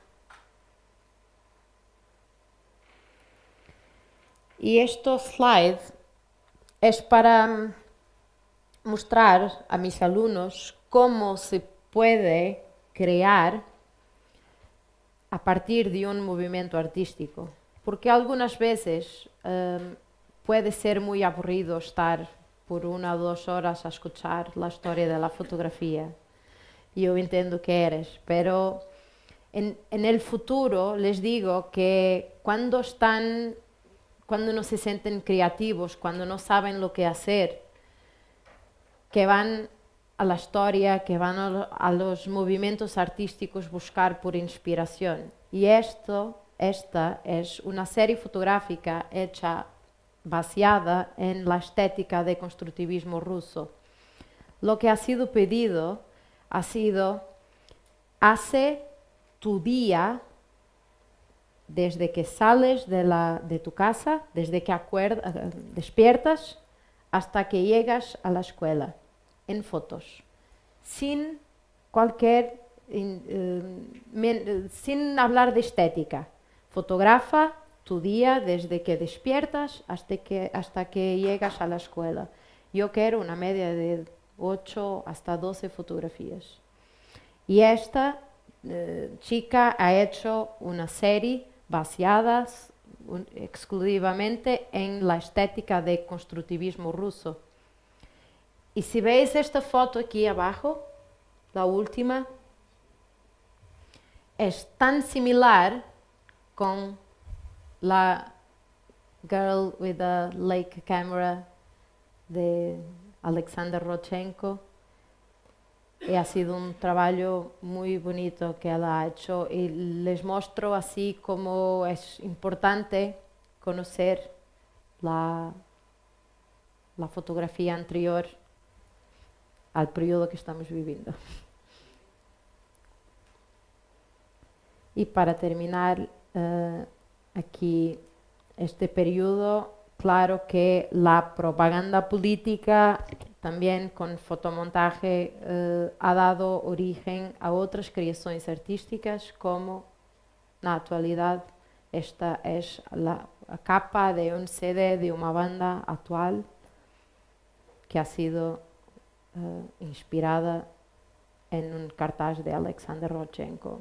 Y estos slides es para mostrar a mis alumnos cómo se puede crear a partir de un movimiento artístico. Porque algunas veces puede ser muy aburrido estar por 1 o 2 horas a escuchar la historia de la fotografía. Yo entiendo que eres, pero en el futuro les digo que cuando no se sienten creativos, cuando no saben lo que hacer, que van a la historia, que van a los movimientos artísticos buscar por inspiración. Y esta es una serie fotográfica hecha basada en la estética de constructivismo ruso. Lo que ha sido pedido ha sido: hace tu día desde que sales de tu casa, desde que despiertas hasta que llegas a la escuela, en fotos, sin sin hablar de estética. Fotografa tu día desde que despiertas hasta que llegas a la escuela. Yo quiero una media de 8 hasta 12 fotografías. Y esta chica ha hecho una serie basada exclusivamente en la estética de constructivismo ruso. Y si veis esta foto aquí abajo, la última, es tan similar con la Girl with a Lake Camera de Alexander Rodchenko. Y ha sido un trabajo muy bonito que ella ha hecho, y les muestro así como es importante conocer la fotografía anterior al periodo que estamos viviendo. Y para terminar aquí este periodo, claro que la propaganda política también con fotomontaje ha dado origen a otras creaciones artísticas, como en la actualidad esta es la capa de un CD de una banda actual que ha sido inspirada en un cartaz de Alexander Rodchenko.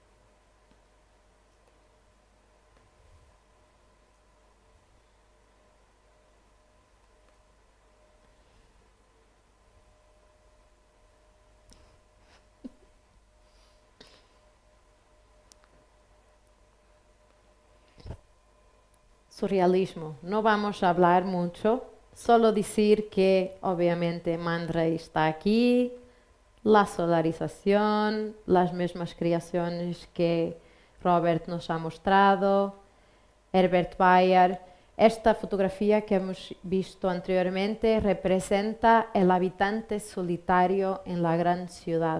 Surrealismo. No vamos a hablar mucho, solo decir que obviamente Man Ray está aquí, la solarización, las mismas creaciones que Robert nos ha mostrado, Herbert Bayer. Esta fotografía que hemos visto anteriormente representa el habitante solitario en la gran ciudad.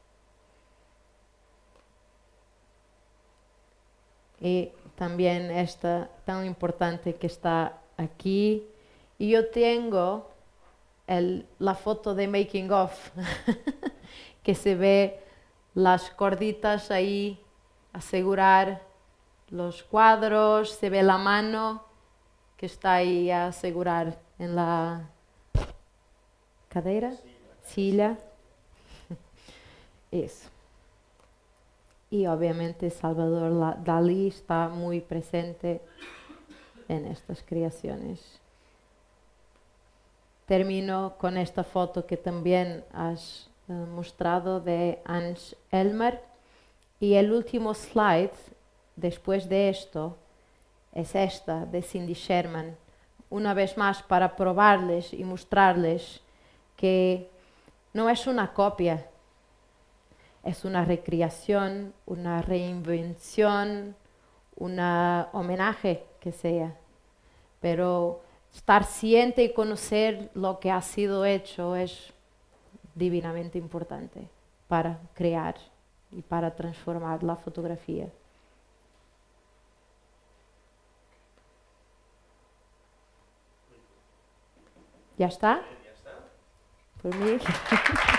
Y también esta tan importante que está aquí. Y yo tengo la foto de making of, que se ve las corditas ahí, asegurar los cuadros, se ve la mano que está ahí a asegurar en la cadera, silla. Eso. Y obviamente Salvador Dalí está muy presente en estas creaciones. Termino con esta foto que también has mostrado de Hans Elmer. Y el último slide, después de esto, es esta de Cindy Sherman. Una vez más, para probarles y mostrarles que no es una copia, es una recreación, una reinvención, un homenaje que sea. Pero estar ciente y conocer lo que ha sido hecho es divinamente importante para crear y para transformar la fotografía. ¿Ya está? Ya está. Por mí.